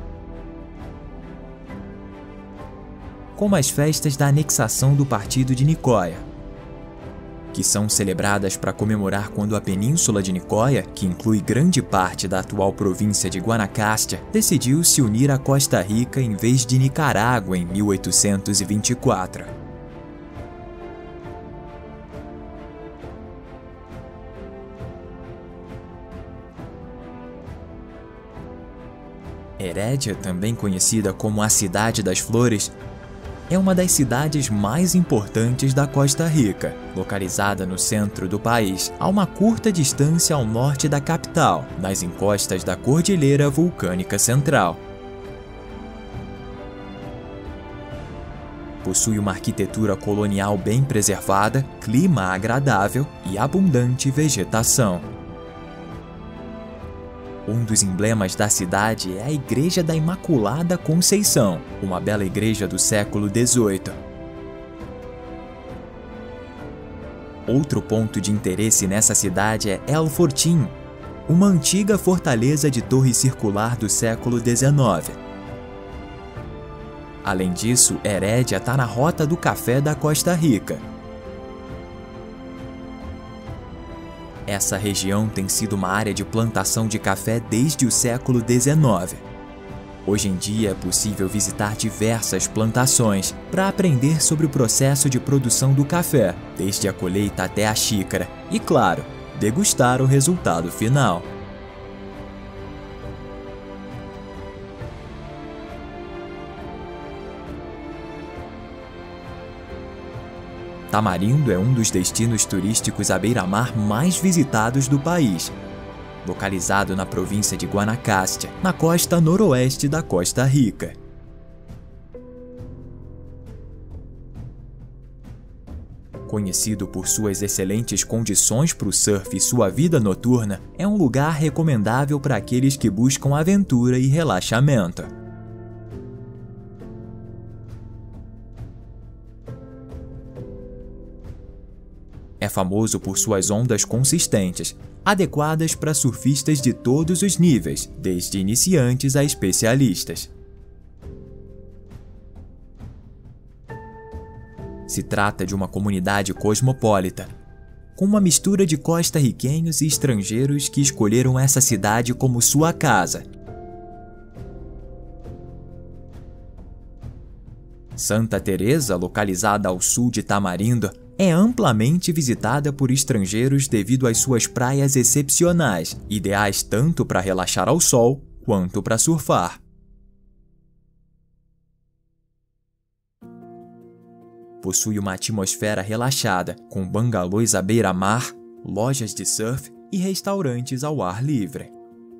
como as festas da anexação do Partido de Nicoya, que são celebradas para comemorar quando a Península de Nicoya, que inclui grande parte da atual província de Guanacaste, decidiu se unir à Costa Rica em vez de Nicarágua em mil oitocentos e vinte e quatro. Herédia, também conhecida como a Cidade das Flores, é uma das cidades mais importantes da Costa Rica, localizada no centro do país, a uma curta distância ao norte da capital, nas encostas da Cordilheira Vulcânica Central. Possui uma arquitetura colonial bem preservada, clima agradável e abundante vegetação. Um dos emblemas da cidade é a Igreja da Imaculada Conceição, uma bela igreja do século dezoito. Outro ponto de interesse nessa cidade é El Fortín, uma antiga fortaleza de torre circular do século dezenove. Além disso, Herédia está na Rota do Café da Costa Rica. Essa região tem sido uma área de plantação de café desde o século dezenove. Hoje em dia é possível visitar diversas plantações para aprender sobre o processo de produção do café, desde a colheita até a xícara, e, claro, degustar o resultado final. Tamarindo é um dos destinos turísticos à beira-mar mais visitados do país, localizado na província de Guanacaste, na costa noroeste da Costa Rica. Conhecido por suas excelentes condições para o surf e sua vida noturna, é um lugar recomendável para aqueles que buscam aventura e relaxamento. É famoso por suas ondas consistentes, adequadas para surfistas de todos os níveis, desde iniciantes a especialistas. Se trata de uma comunidade cosmopolita, com uma mistura de costarriquenhos e estrangeiros que escolheram essa cidade como sua casa. Santa Teresa, localizada ao sul de Tamarindo, é amplamente visitada por estrangeiros devido às suas praias excepcionais, ideais tanto para relaxar ao sol quanto para surfar. Possui uma atmosfera relaxada, com bangalôs à beira-mar, lojas de surf e restaurantes ao ar livre.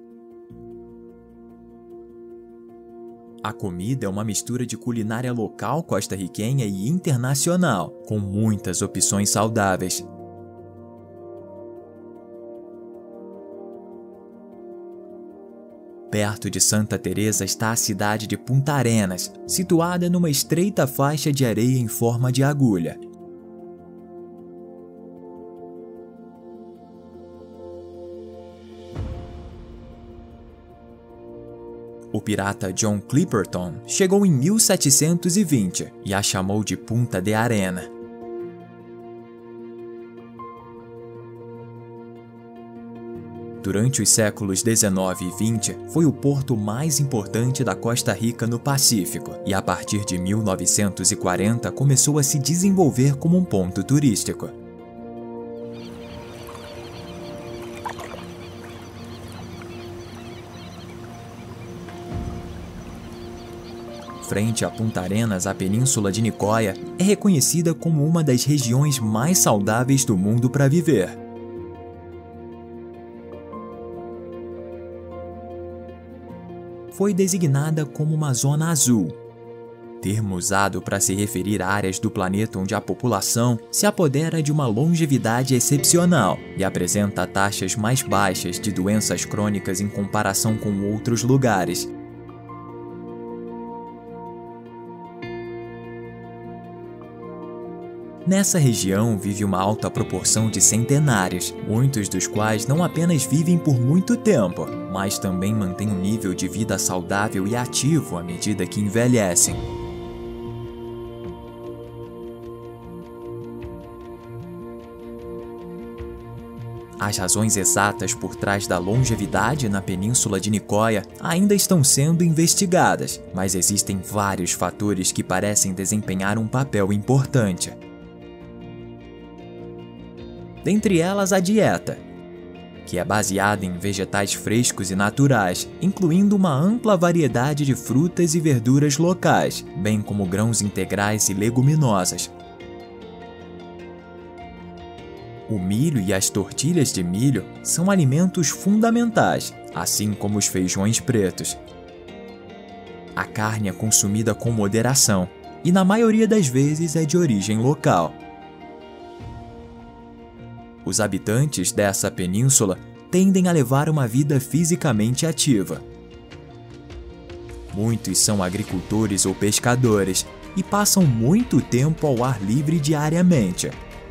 A comida é uma mistura de culinária local costarriquenha e internacional, com muitas opções saudáveis. Perto de Santa Teresa está a cidade de Punta Arenas, situada numa estreita faixa de areia em forma de agulha. O pirata John Clipperton chegou em mil setecentos e vinte e a chamou de Punta de Arena. Durante os séculos dezenove e vinte, foi o porto mais importante da Costa Rica no Pacífico, e a partir de mil novecentos e quarenta começou a se desenvolver como um ponto turístico. Frente a Punta Arenas, a Península de Nicoya é reconhecida como uma das regiões mais saudáveis do mundo para viver. Foi designada como uma zona azul, termo usado para se referir a áreas do planeta onde a população se apodera de uma longevidade excepcional e apresenta taxas mais baixas de doenças crônicas em comparação com outros lugares. Nessa região vive uma alta proporção de centenários, muitos dos quais não apenas vivem por muito tempo, mas também mantêm um nível de vida saudável e ativo à medida que envelhecem. As razões exatas por trás da longevidade na Península de Nicoya ainda estão sendo investigadas, mas existem vários fatores que parecem desempenhar um papel importante. Dentre elas, a dieta, que é baseada em vegetais frescos e naturais, incluindo uma ampla variedade de frutas e verduras locais, bem como grãos integrais e leguminosas. O milho e as tortilhas de milho são alimentos fundamentais, assim como os feijões pretos. A carne é consumida com moderação e, na maioria das vezes, é de origem local. Os habitantes dessa península tendem a levar uma vida fisicamente ativa. Muitos são agricultores ou pescadores e passam muito tempo ao ar livre diariamente.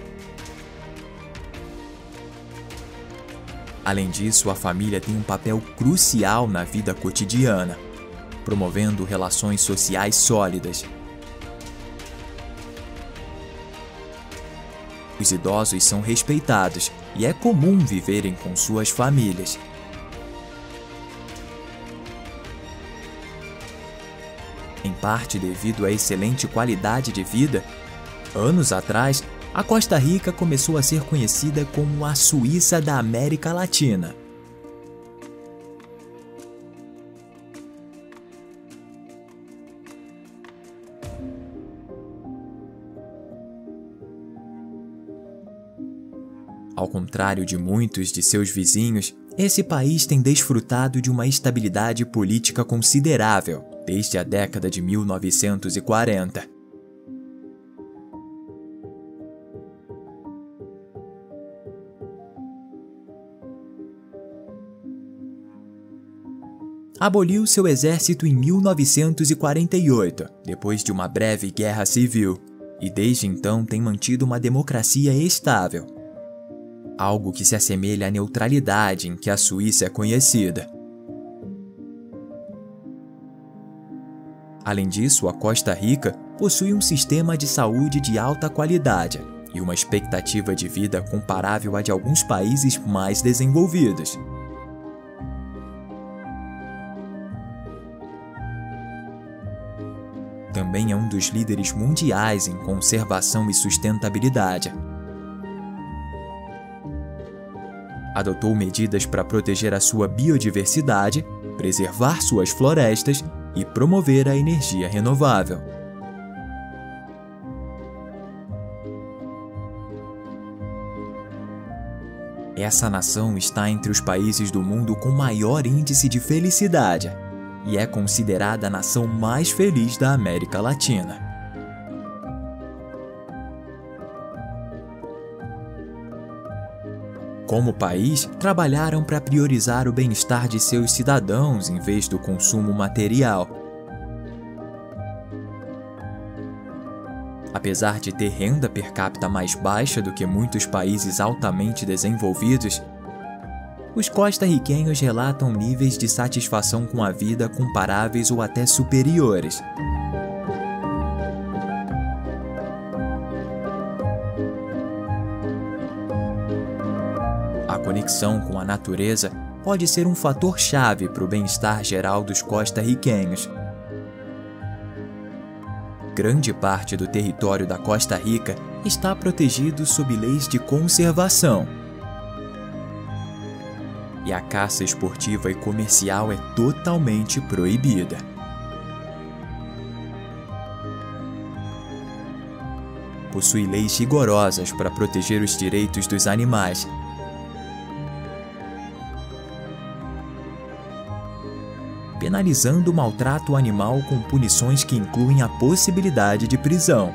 Além disso, a família tem um papel crucial na vida cotidiana, promovendo relações sociais sólidas. Os idosos são respeitados e é comum viverem com suas famílias. Em parte devido à excelente qualidade de vida, anos atrás, a Costa Rica começou a ser conhecida como a Suíça da América Latina. Ao contrário de muitos de seus vizinhos, esse país tem desfrutado de uma estabilidade política considerável desde a década de mil novecentos e quarenta. Aboliu seu exército em mil novecentos e quarenta e oito, depois de uma breve guerra civil, e desde então tem mantido uma democracia estável, algo que se assemelha à neutralidade em que a Suíça é conhecida. Além disso, a Costa Rica possui um sistema de saúde de alta qualidade e uma expectativa de vida comparável à de alguns países mais desenvolvidos. Também é um dos líderes mundiais em conservação e sustentabilidade. Adotou medidas para proteger a sua biodiversidade, preservar suas florestas e promover a energia renovável. Essa nação está entre os países do mundo com maior índice de felicidade e é considerada a nação mais feliz da América Latina. Como país, trabalharam para priorizar o bem-estar de seus cidadãos em vez do consumo material. Apesar de ter renda per capita mais baixa do que muitos países altamente desenvolvidos, os costarriquenhos relatam níveis de satisfação com a vida comparáveis ou até superiores. A conexão com a natureza pode ser um fator-chave para o bem-estar geral dos costarriquenhos. Grande parte do território da Costa Rica está protegido sob leis de conservação. E a caça esportiva e comercial é totalmente proibida. Possui leis rigorosas para proteger os direitos dos animais. Penalizando o maltrato animal com punições que incluem a possibilidade de prisão.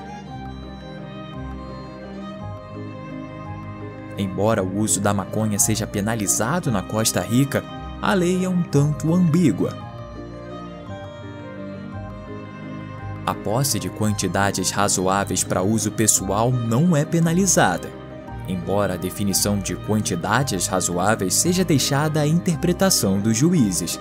Embora o uso da maconha seja penalizado na Costa Rica, a lei é um tanto ambígua. A posse de quantidades razoáveis para uso pessoal não é penalizada, embora a definição de quantidades razoáveis seja deixada à interpretação dos juízes.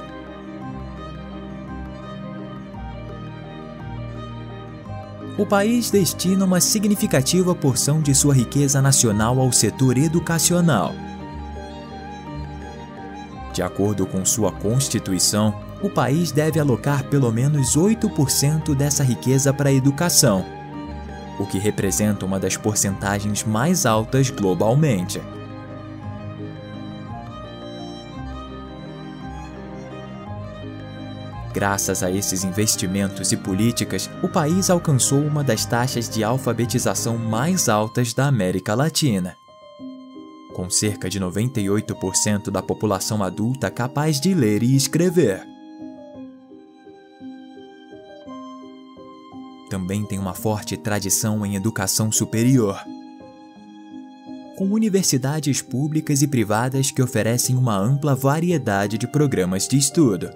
O país destina uma significativa porção de sua riqueza nacional ao setor educacional. De acordo com sua Constituição, o país deve alocar pelo menos oito por cento dessa riqueza para a educação, o que representa uma das porcentagens mais altas globalmente. Graças a esses investimentos e políticas, o país alcançou uma das taxas de alfabetização mais altas da América Latina, com cerca de noventa e oito por cento da população adulta capaz de ler e escrever. Também tem uma forte tradição em educação superior, com universidades públicas e privadas que oferecem uma ampla variedade de programas de estudo.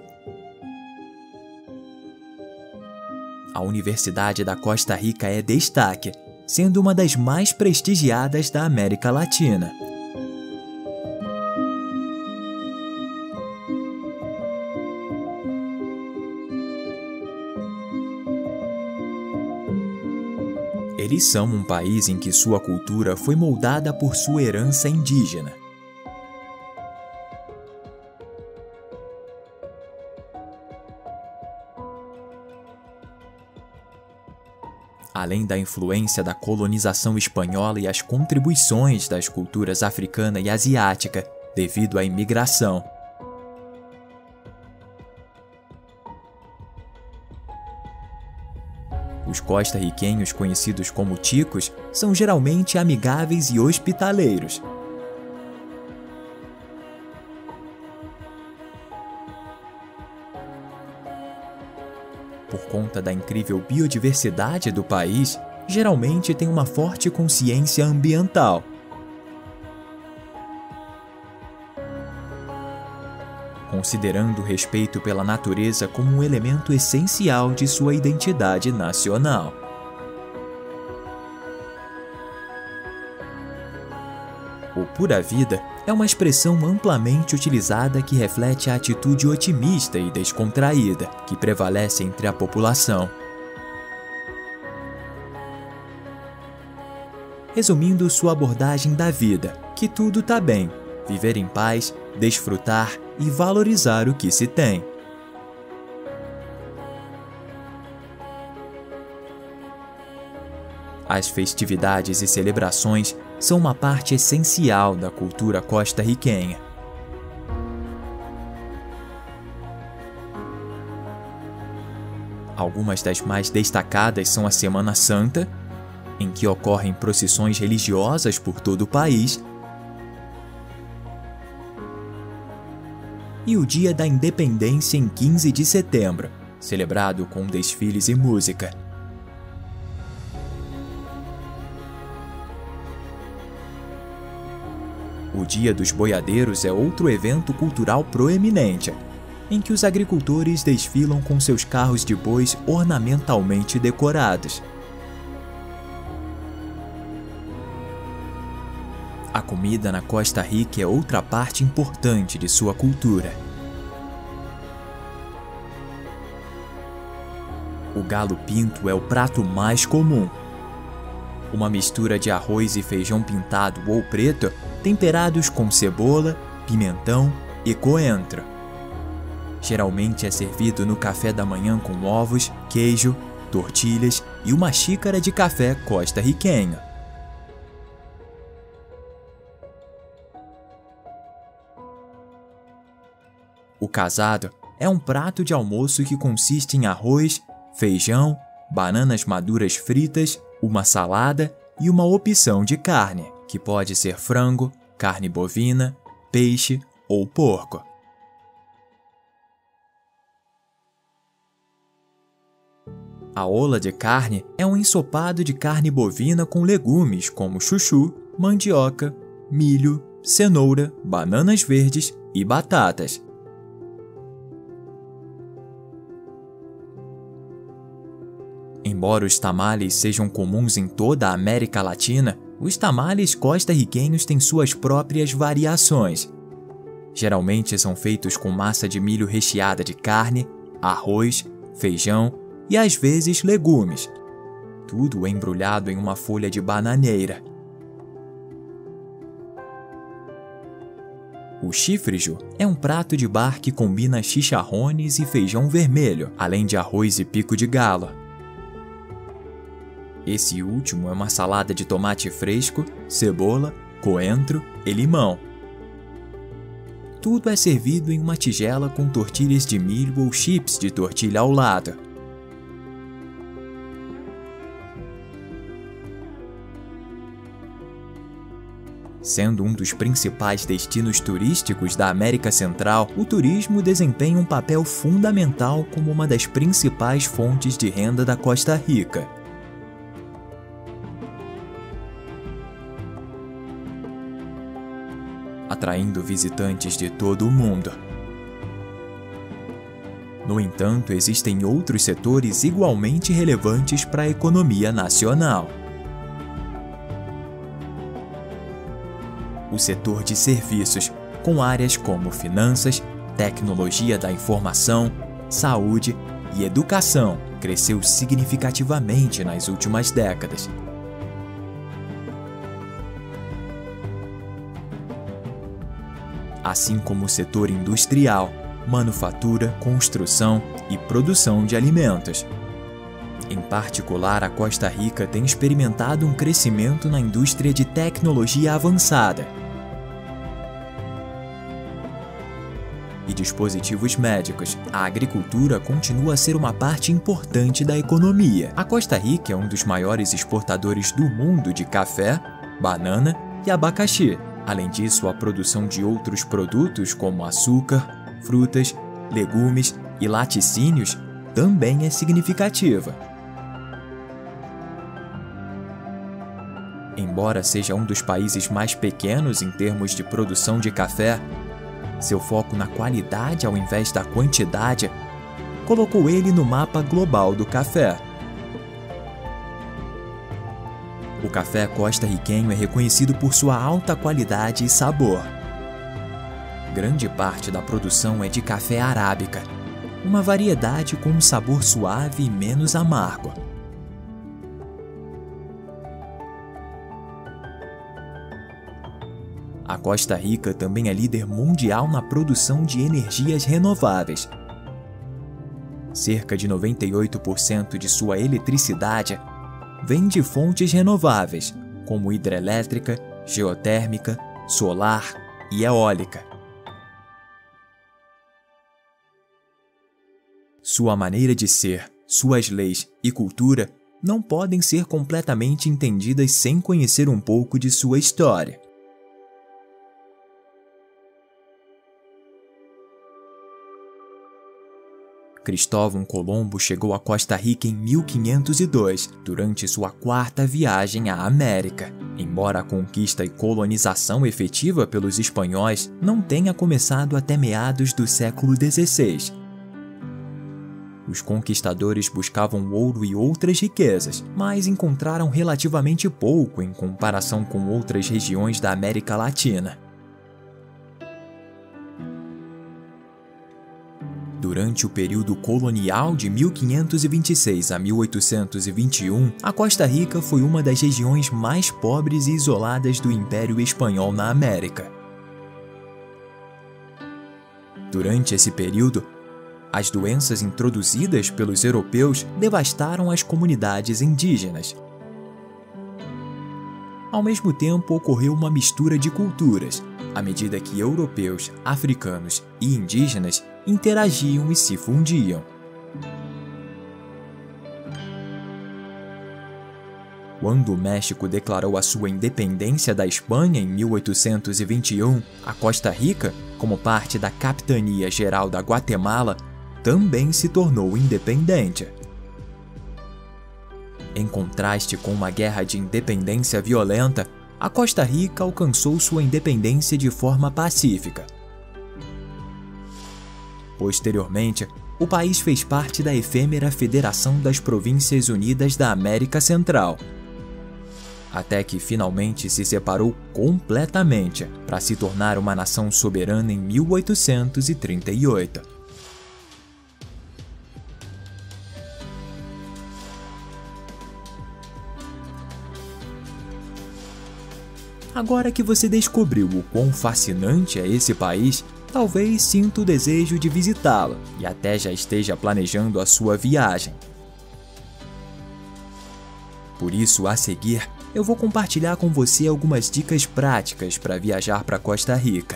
A Universidade da Costa Rica é destaque, sendo uma das mais prestigiadas da América Latina. Eles são um país em que sua cultura foi moldada por sua herança indígena. Além da influência da colonização espanhola e as contribuições das culturas africana e asiática devido à imigração. Os costarriquenhos, conhecidos como ticos, são geralmente amigáveis e hospitaleiros. Por conta da incrível biodiversidade do país, geralmente tem uma forte consciência ambiental. Considerando o respeito pela natureza como um elemento essencial de sua identidade nacional. O Pura Vida é uma expressão amplamente utilizada que reflete a atitude otimista e descontraída que prevalece entre a população. Resumindo sua abordagem da vida, que tudo tá bem, viver em paz, desfrutar e valorizar o que se tem. As festividades e celebrações são uma parte essencial da cultura costarriquenha. Algumas das mais destacadas são a Semana Santa, em que ocorrem procissões religiosas por todo o país, e o Dia da Independência em quinze de setembro, celebrado com desfiles e música. O Dia dos Boiadeiros é outro evento cultural proeminente, em que os agricultores desfilam com seus carros de bois ornamentalmente decorados. A comida na Costa Rica é outra parte importante de sua cultura. O galo pinto é o prato mais comum. Uma mistura de arroz e feijão pintado ou preto, temperados com cebola, pimentão e coentro. Geralmente é servido no café da manhã com ovos, queijo, tortilhas e uma xícara de café costarriquenho. O casado é um prato de almoço que consiste em arroz, feijão, bananas maduras fritas, uma salada e uma opção de carne, que pode ser frango, carne bovina, peixe ou porco. A ola de carne é um ensopado de carne bovina com legumes como chuchu, mandioca, milho, cenoura, bananas verdes e batatas. Embora os tamales sejam comuns em toda a América Latina, os tamales costarriquenhos têm suas próprias variações. Geralmente são feitos com massa de milho recheada de carne, arroz, feijão e às vezes legumes, tudo embrulhado em uma folha de bananeira. O chifrijo é um prato de bar que combina chicharrones e feijão vermelho, além de arroz e pico de galo. Esse último é uma salada de tomate fresco, cebola, coentro e limão. Tudo é servido em uma tigela com tortilhas de milho ou chips de tortilha ao lado. Sendo um dos principais destinos turísticos da América Central, o turismo desempenha um papel fundamental como uma das principais fontes de renda da Costa Rica. Atraindo visitantes de todo o mundo. No entanto, existem outros setores igualmente relevantes para a economia nacional. O setor de serviços, com áreas como finanças, tecnologia da informação, saúde e educação, cresceu significativamente nas últimas décadas. Assim como o setor industrial, manufatura, construção e produção de alimentos. Em particular, a Costa Rica tem experimentado um crescimento na indústria de tecnologia avançada e dispositivos médicos. A agricultura continua a ser uma parte importante da economia. A Costa Rica é um dos maiores exportadores do mundo de café, banana e abacaxi. Além disso, a produção de outros produtos como açúcar, frutas, legumes e laticínios também é significativa. Embora seja um dos países mais pequenos em termos de produção de café, seu foco na qualidade ao invés da quantidade colocou ele no mapa global do café. O café costarriquenho é reconhecido por sua alta qualidade e sabor. Grande parte da produção é de café arábica, uma variedade com um sabor suave e menos amargo. A Costa Rica também é líder mundial na produção de energias renováveis. Cerca de noventa e oito por cento de sua eletricidade vem de fontes renováveis, como hidrelétrica, geotérmica, solar e eólica. Sua maneira de ser, suas leis e cultura não podem ser completamente entendidas sem conhecer um pouco de sua história. Cristóvão Colombo chegou à Costa Rica em mil quinhentos e dois, durante sua quarta viagem à América. Embora a conquista e colonização efetiva pelos espanhóis não tenha começado até meados do século dezesseis. Os conquistadores buscavam ouro e outras riquezas, mas encontraram relativamente pouco em comparação com outras regiões da América Latina. Durante o período colonial de mil quinhentos e vinte e seis a mil oitocentos e vinte e um, a Costa Rica foi uma das regiões mais pobres e isoladas do Império Espanhol na América. Durante esse período, as doenças introduzidas pelos europeus devastaram as comunidades indígenas. Ao mesmo tempo, ocorreu uma mistura de culturas, à medida que europeus, africanos e indígenas interagiam e se fundiam. Quando o México declarou a sua independência da Espanha em mil oitocentos e vinte e um, a Costa Rica, como parte da Capitania Geral da Guatemala, também se tornou independente. Em contraste com uma guerra de independência violenta, a Costa Rica alcançou sua independência de forma pacífica. Posteriormente, o país fez parte da efêmera Federação das Províncias Unidas da América Central, até que finalmente se separou completamente para se tornar uma nação soberana em mil oitocentos e trinta e oito. Agora que você descobriu o quão fascinante é esse país, talvez sinta o desejo de visitá-lo e até já esteja planejando a sua viagem. Por isso, a seguir, eu vou compartilhar com você algumas dicas práticas para viajar para Costa Rica.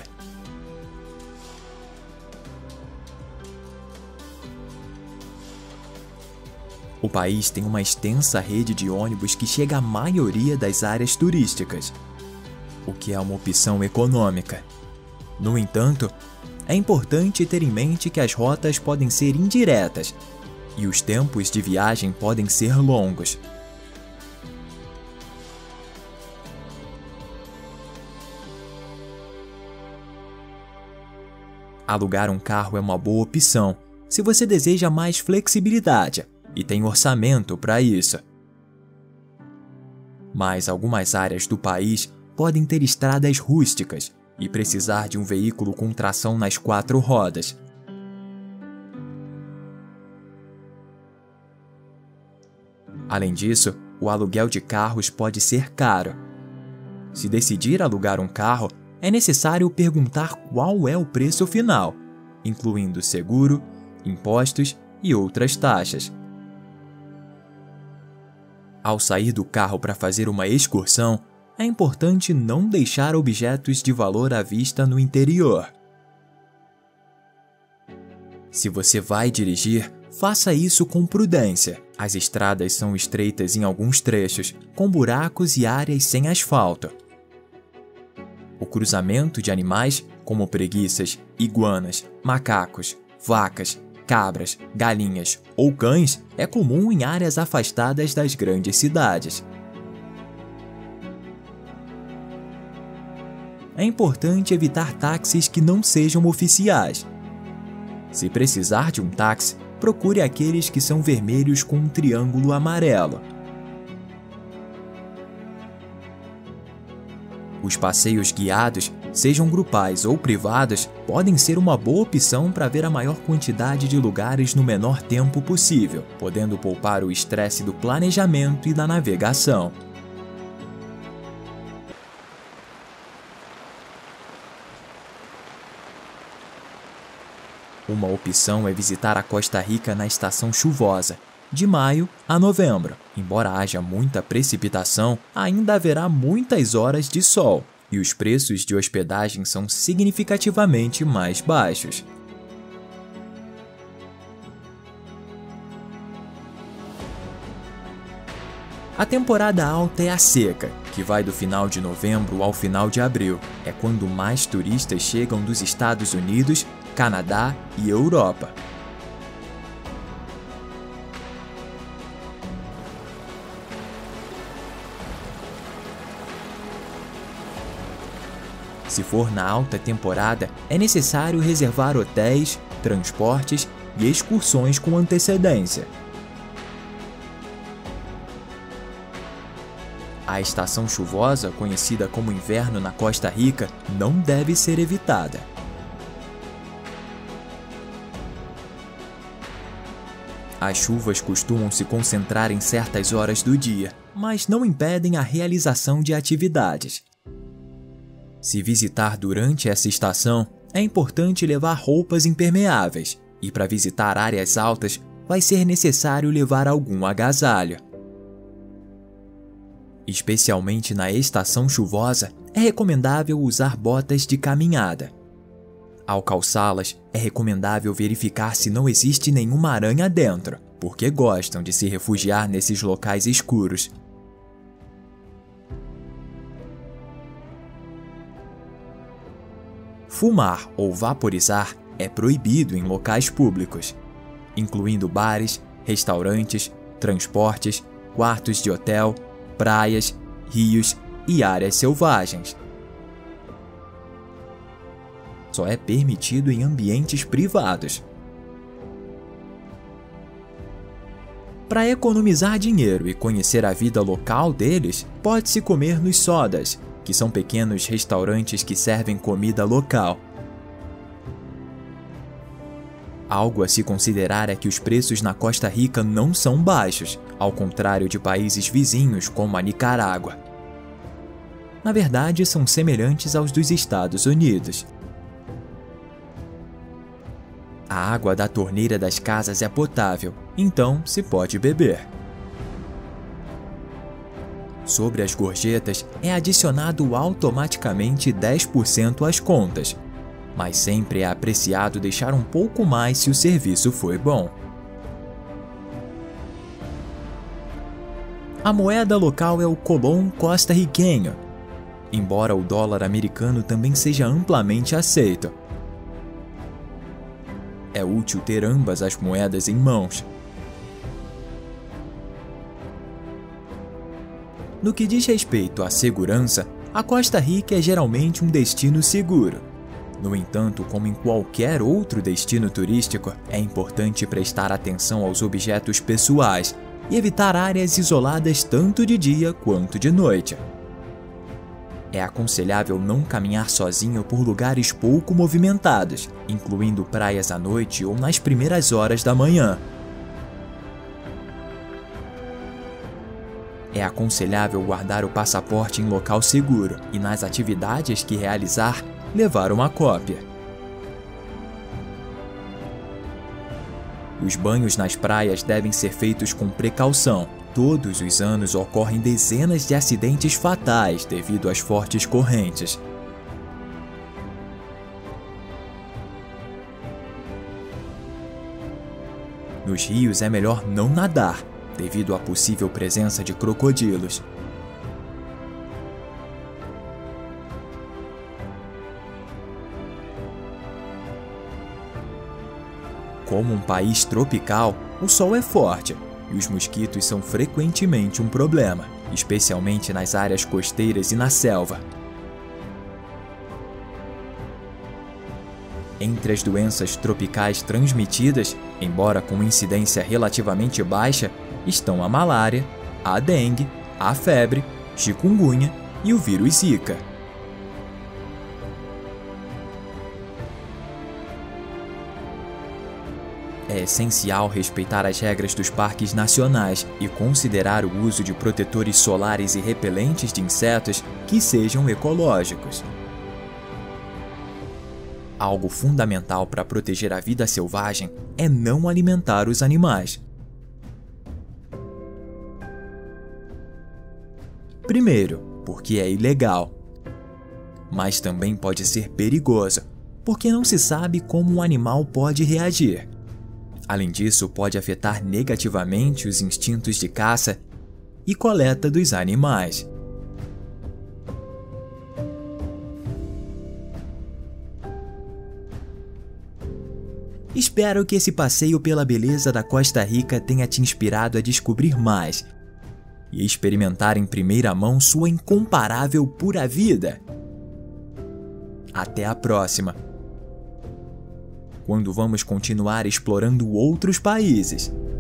O país tem uma extensa rede de ônibus que chega à maioria das áreas turísticas, o que é uma opção econômica. No entanto, é importante ter em mente que as rotas podem ser indiretas e os tempos de viagem podem ser longos. Alugar um carro é uma boa opção se você deseja mais flexibilidade e tem orçamento para isso. Mas algumas áreas do país podem ter estradas rústicas e precisar de um veículo com tração nas quatro rodas. Além disso, o aluguel de carros pode ser caro. Se decidir alugar um carro, é necessário perguntar qual é o preço final, incluindo seguro, impostos e outras taxas. Ao sair do carro para fazer uma excursão, é importante não deixar objetos de valor à vista no interior. Se você vai dirigir, faça isso com prudência. As estradas são estreitas em alguns trechos, com buracos e áreas sem asfalto. O cruzamento de animais, como preguiças, iguanas, macacos, vacas, cabras, galinhas ou cães, é comum em áreas afastadas das grandes cidades. É importante evitar táxis que não sejam oficiais. Se precisar de um táxi, procure aqueles que são vermelhos com um triângulo amarelo. Os passeios guiados, sejam grupais ou privados, podem ser uma boa opção para ver a maior quantidade de lugares no menor tempo possível, podendo poupar o estresse do planejamento e da navegação. Uma opção é visitar a Costa Rica na estação chuvosa, de maio a novembro. Embora haja muita precipitação, ainda haverá muitas horas de sol, e os preços de hospedagem são significativamente mais baixos. A temporada alta é a seca, que vai do final de novembro ao final de abril. É quando mais turistas chegam dos Estados Unidos, Canadá e Europa. Se for na alta temporada, é necessário reservar hotéis, transportes e excursões com antecedência. A estação chuvosa, conhecida como inverno na Costa Rica, não deve ser evitada. As chuvas costumam se concentrar em certas horas do dia, mas não impedem a realização de atividades. Se visitar durante essa estação, é importante levar roupas impermeáveis, e para visitar áreas altas, vai ser necessário levar algum agasalho. Especialmente na estação chuvosa, é recomendável usar botas de caminhada. Ao calçá-las, é recomendável verificar se não existe nenhuma aranha dentro, porque gostam de se refugiar nesses locais escuros. Fumar ou vaporizar é proibido em locais públicos, incluindo bares, restaurantes, transportes, quartos de hotel, praias, rios e áreas selvagens. Só é permitido em ambientes privados. Para economizar dinheiro e conhecer a vida local deles, pode-se comer nos sodas, que são pequenos restaurantes que servem comida local. Algo a se considerar é que os preços na Costa Rica não são baixos, ao contrário de países vizinhos como a Nicarágua. Na verdade, são semelhantes aos dos Estados Unidos. A água da torneira das casas é potável, então se pode beber. Sobre as gorjetas, é adicionado automaticamente dez por cento às contas, mas sempre é apreciado deixar um pouco mais se o serviço for bom. A moeda local é o colón costarriquenho, embora o dólar americano também seja amplamente aceito. É útil ter ambas as moedas em mãos. No que diz respeito à segurança, a Costa Rica é geralmente um destino seguro. No entanto, como em qualquer outro destino turístico, é importante prestar atenção aos objetos pessoais e evitar áreas isoladas tanto de dia quanto de noite. É aconselhável não caminhar sozinho por lugares pouco movimentados, incluindo praias à noite ou nas primeiras horas da manhã. É aconselhável guardar o passaporte em local seguro e, nas atividades que realizar, levar uma cópia. Os banhos nas praias devem ser feitos com precaução. Todos os anos ocorrem dezenas de acidentes fatais devido às fortes correntes. Nos rios é melhor não nadar, devido à possível presença de crocodilos. Como um país tropical, o sol é forte e os mosquitos são frequentemente um problema, especialmente nas áreas costeiras e na selva. Entre as doenças tropicais transmitidas, embora com incidência relativamente baixa, estão a malária, a dengue, a febre, chikungunya e o vírus Zika. É essencial respeitar as regras dos parques nacionais e considerar o uso de protetores solares e repelentes de insetos que sejam ecológicos. Algo fundamental para proteger a vida selvagem é não alimentar os animais. Primeiro, porque é ilegal. Mas também pode ser perigoso, porque não se sabe como um animal pode reagir. Além disso, pode afetar negativamente os instintos de caça e coleta dos animais. Espero que esse passeio pela beleza da Costa Rica tenha te inspirado a descobrir mais e experimentar em primeira mão sua incomparável pura vida. Até a próxima! Quando vamos continuar explorando outros países,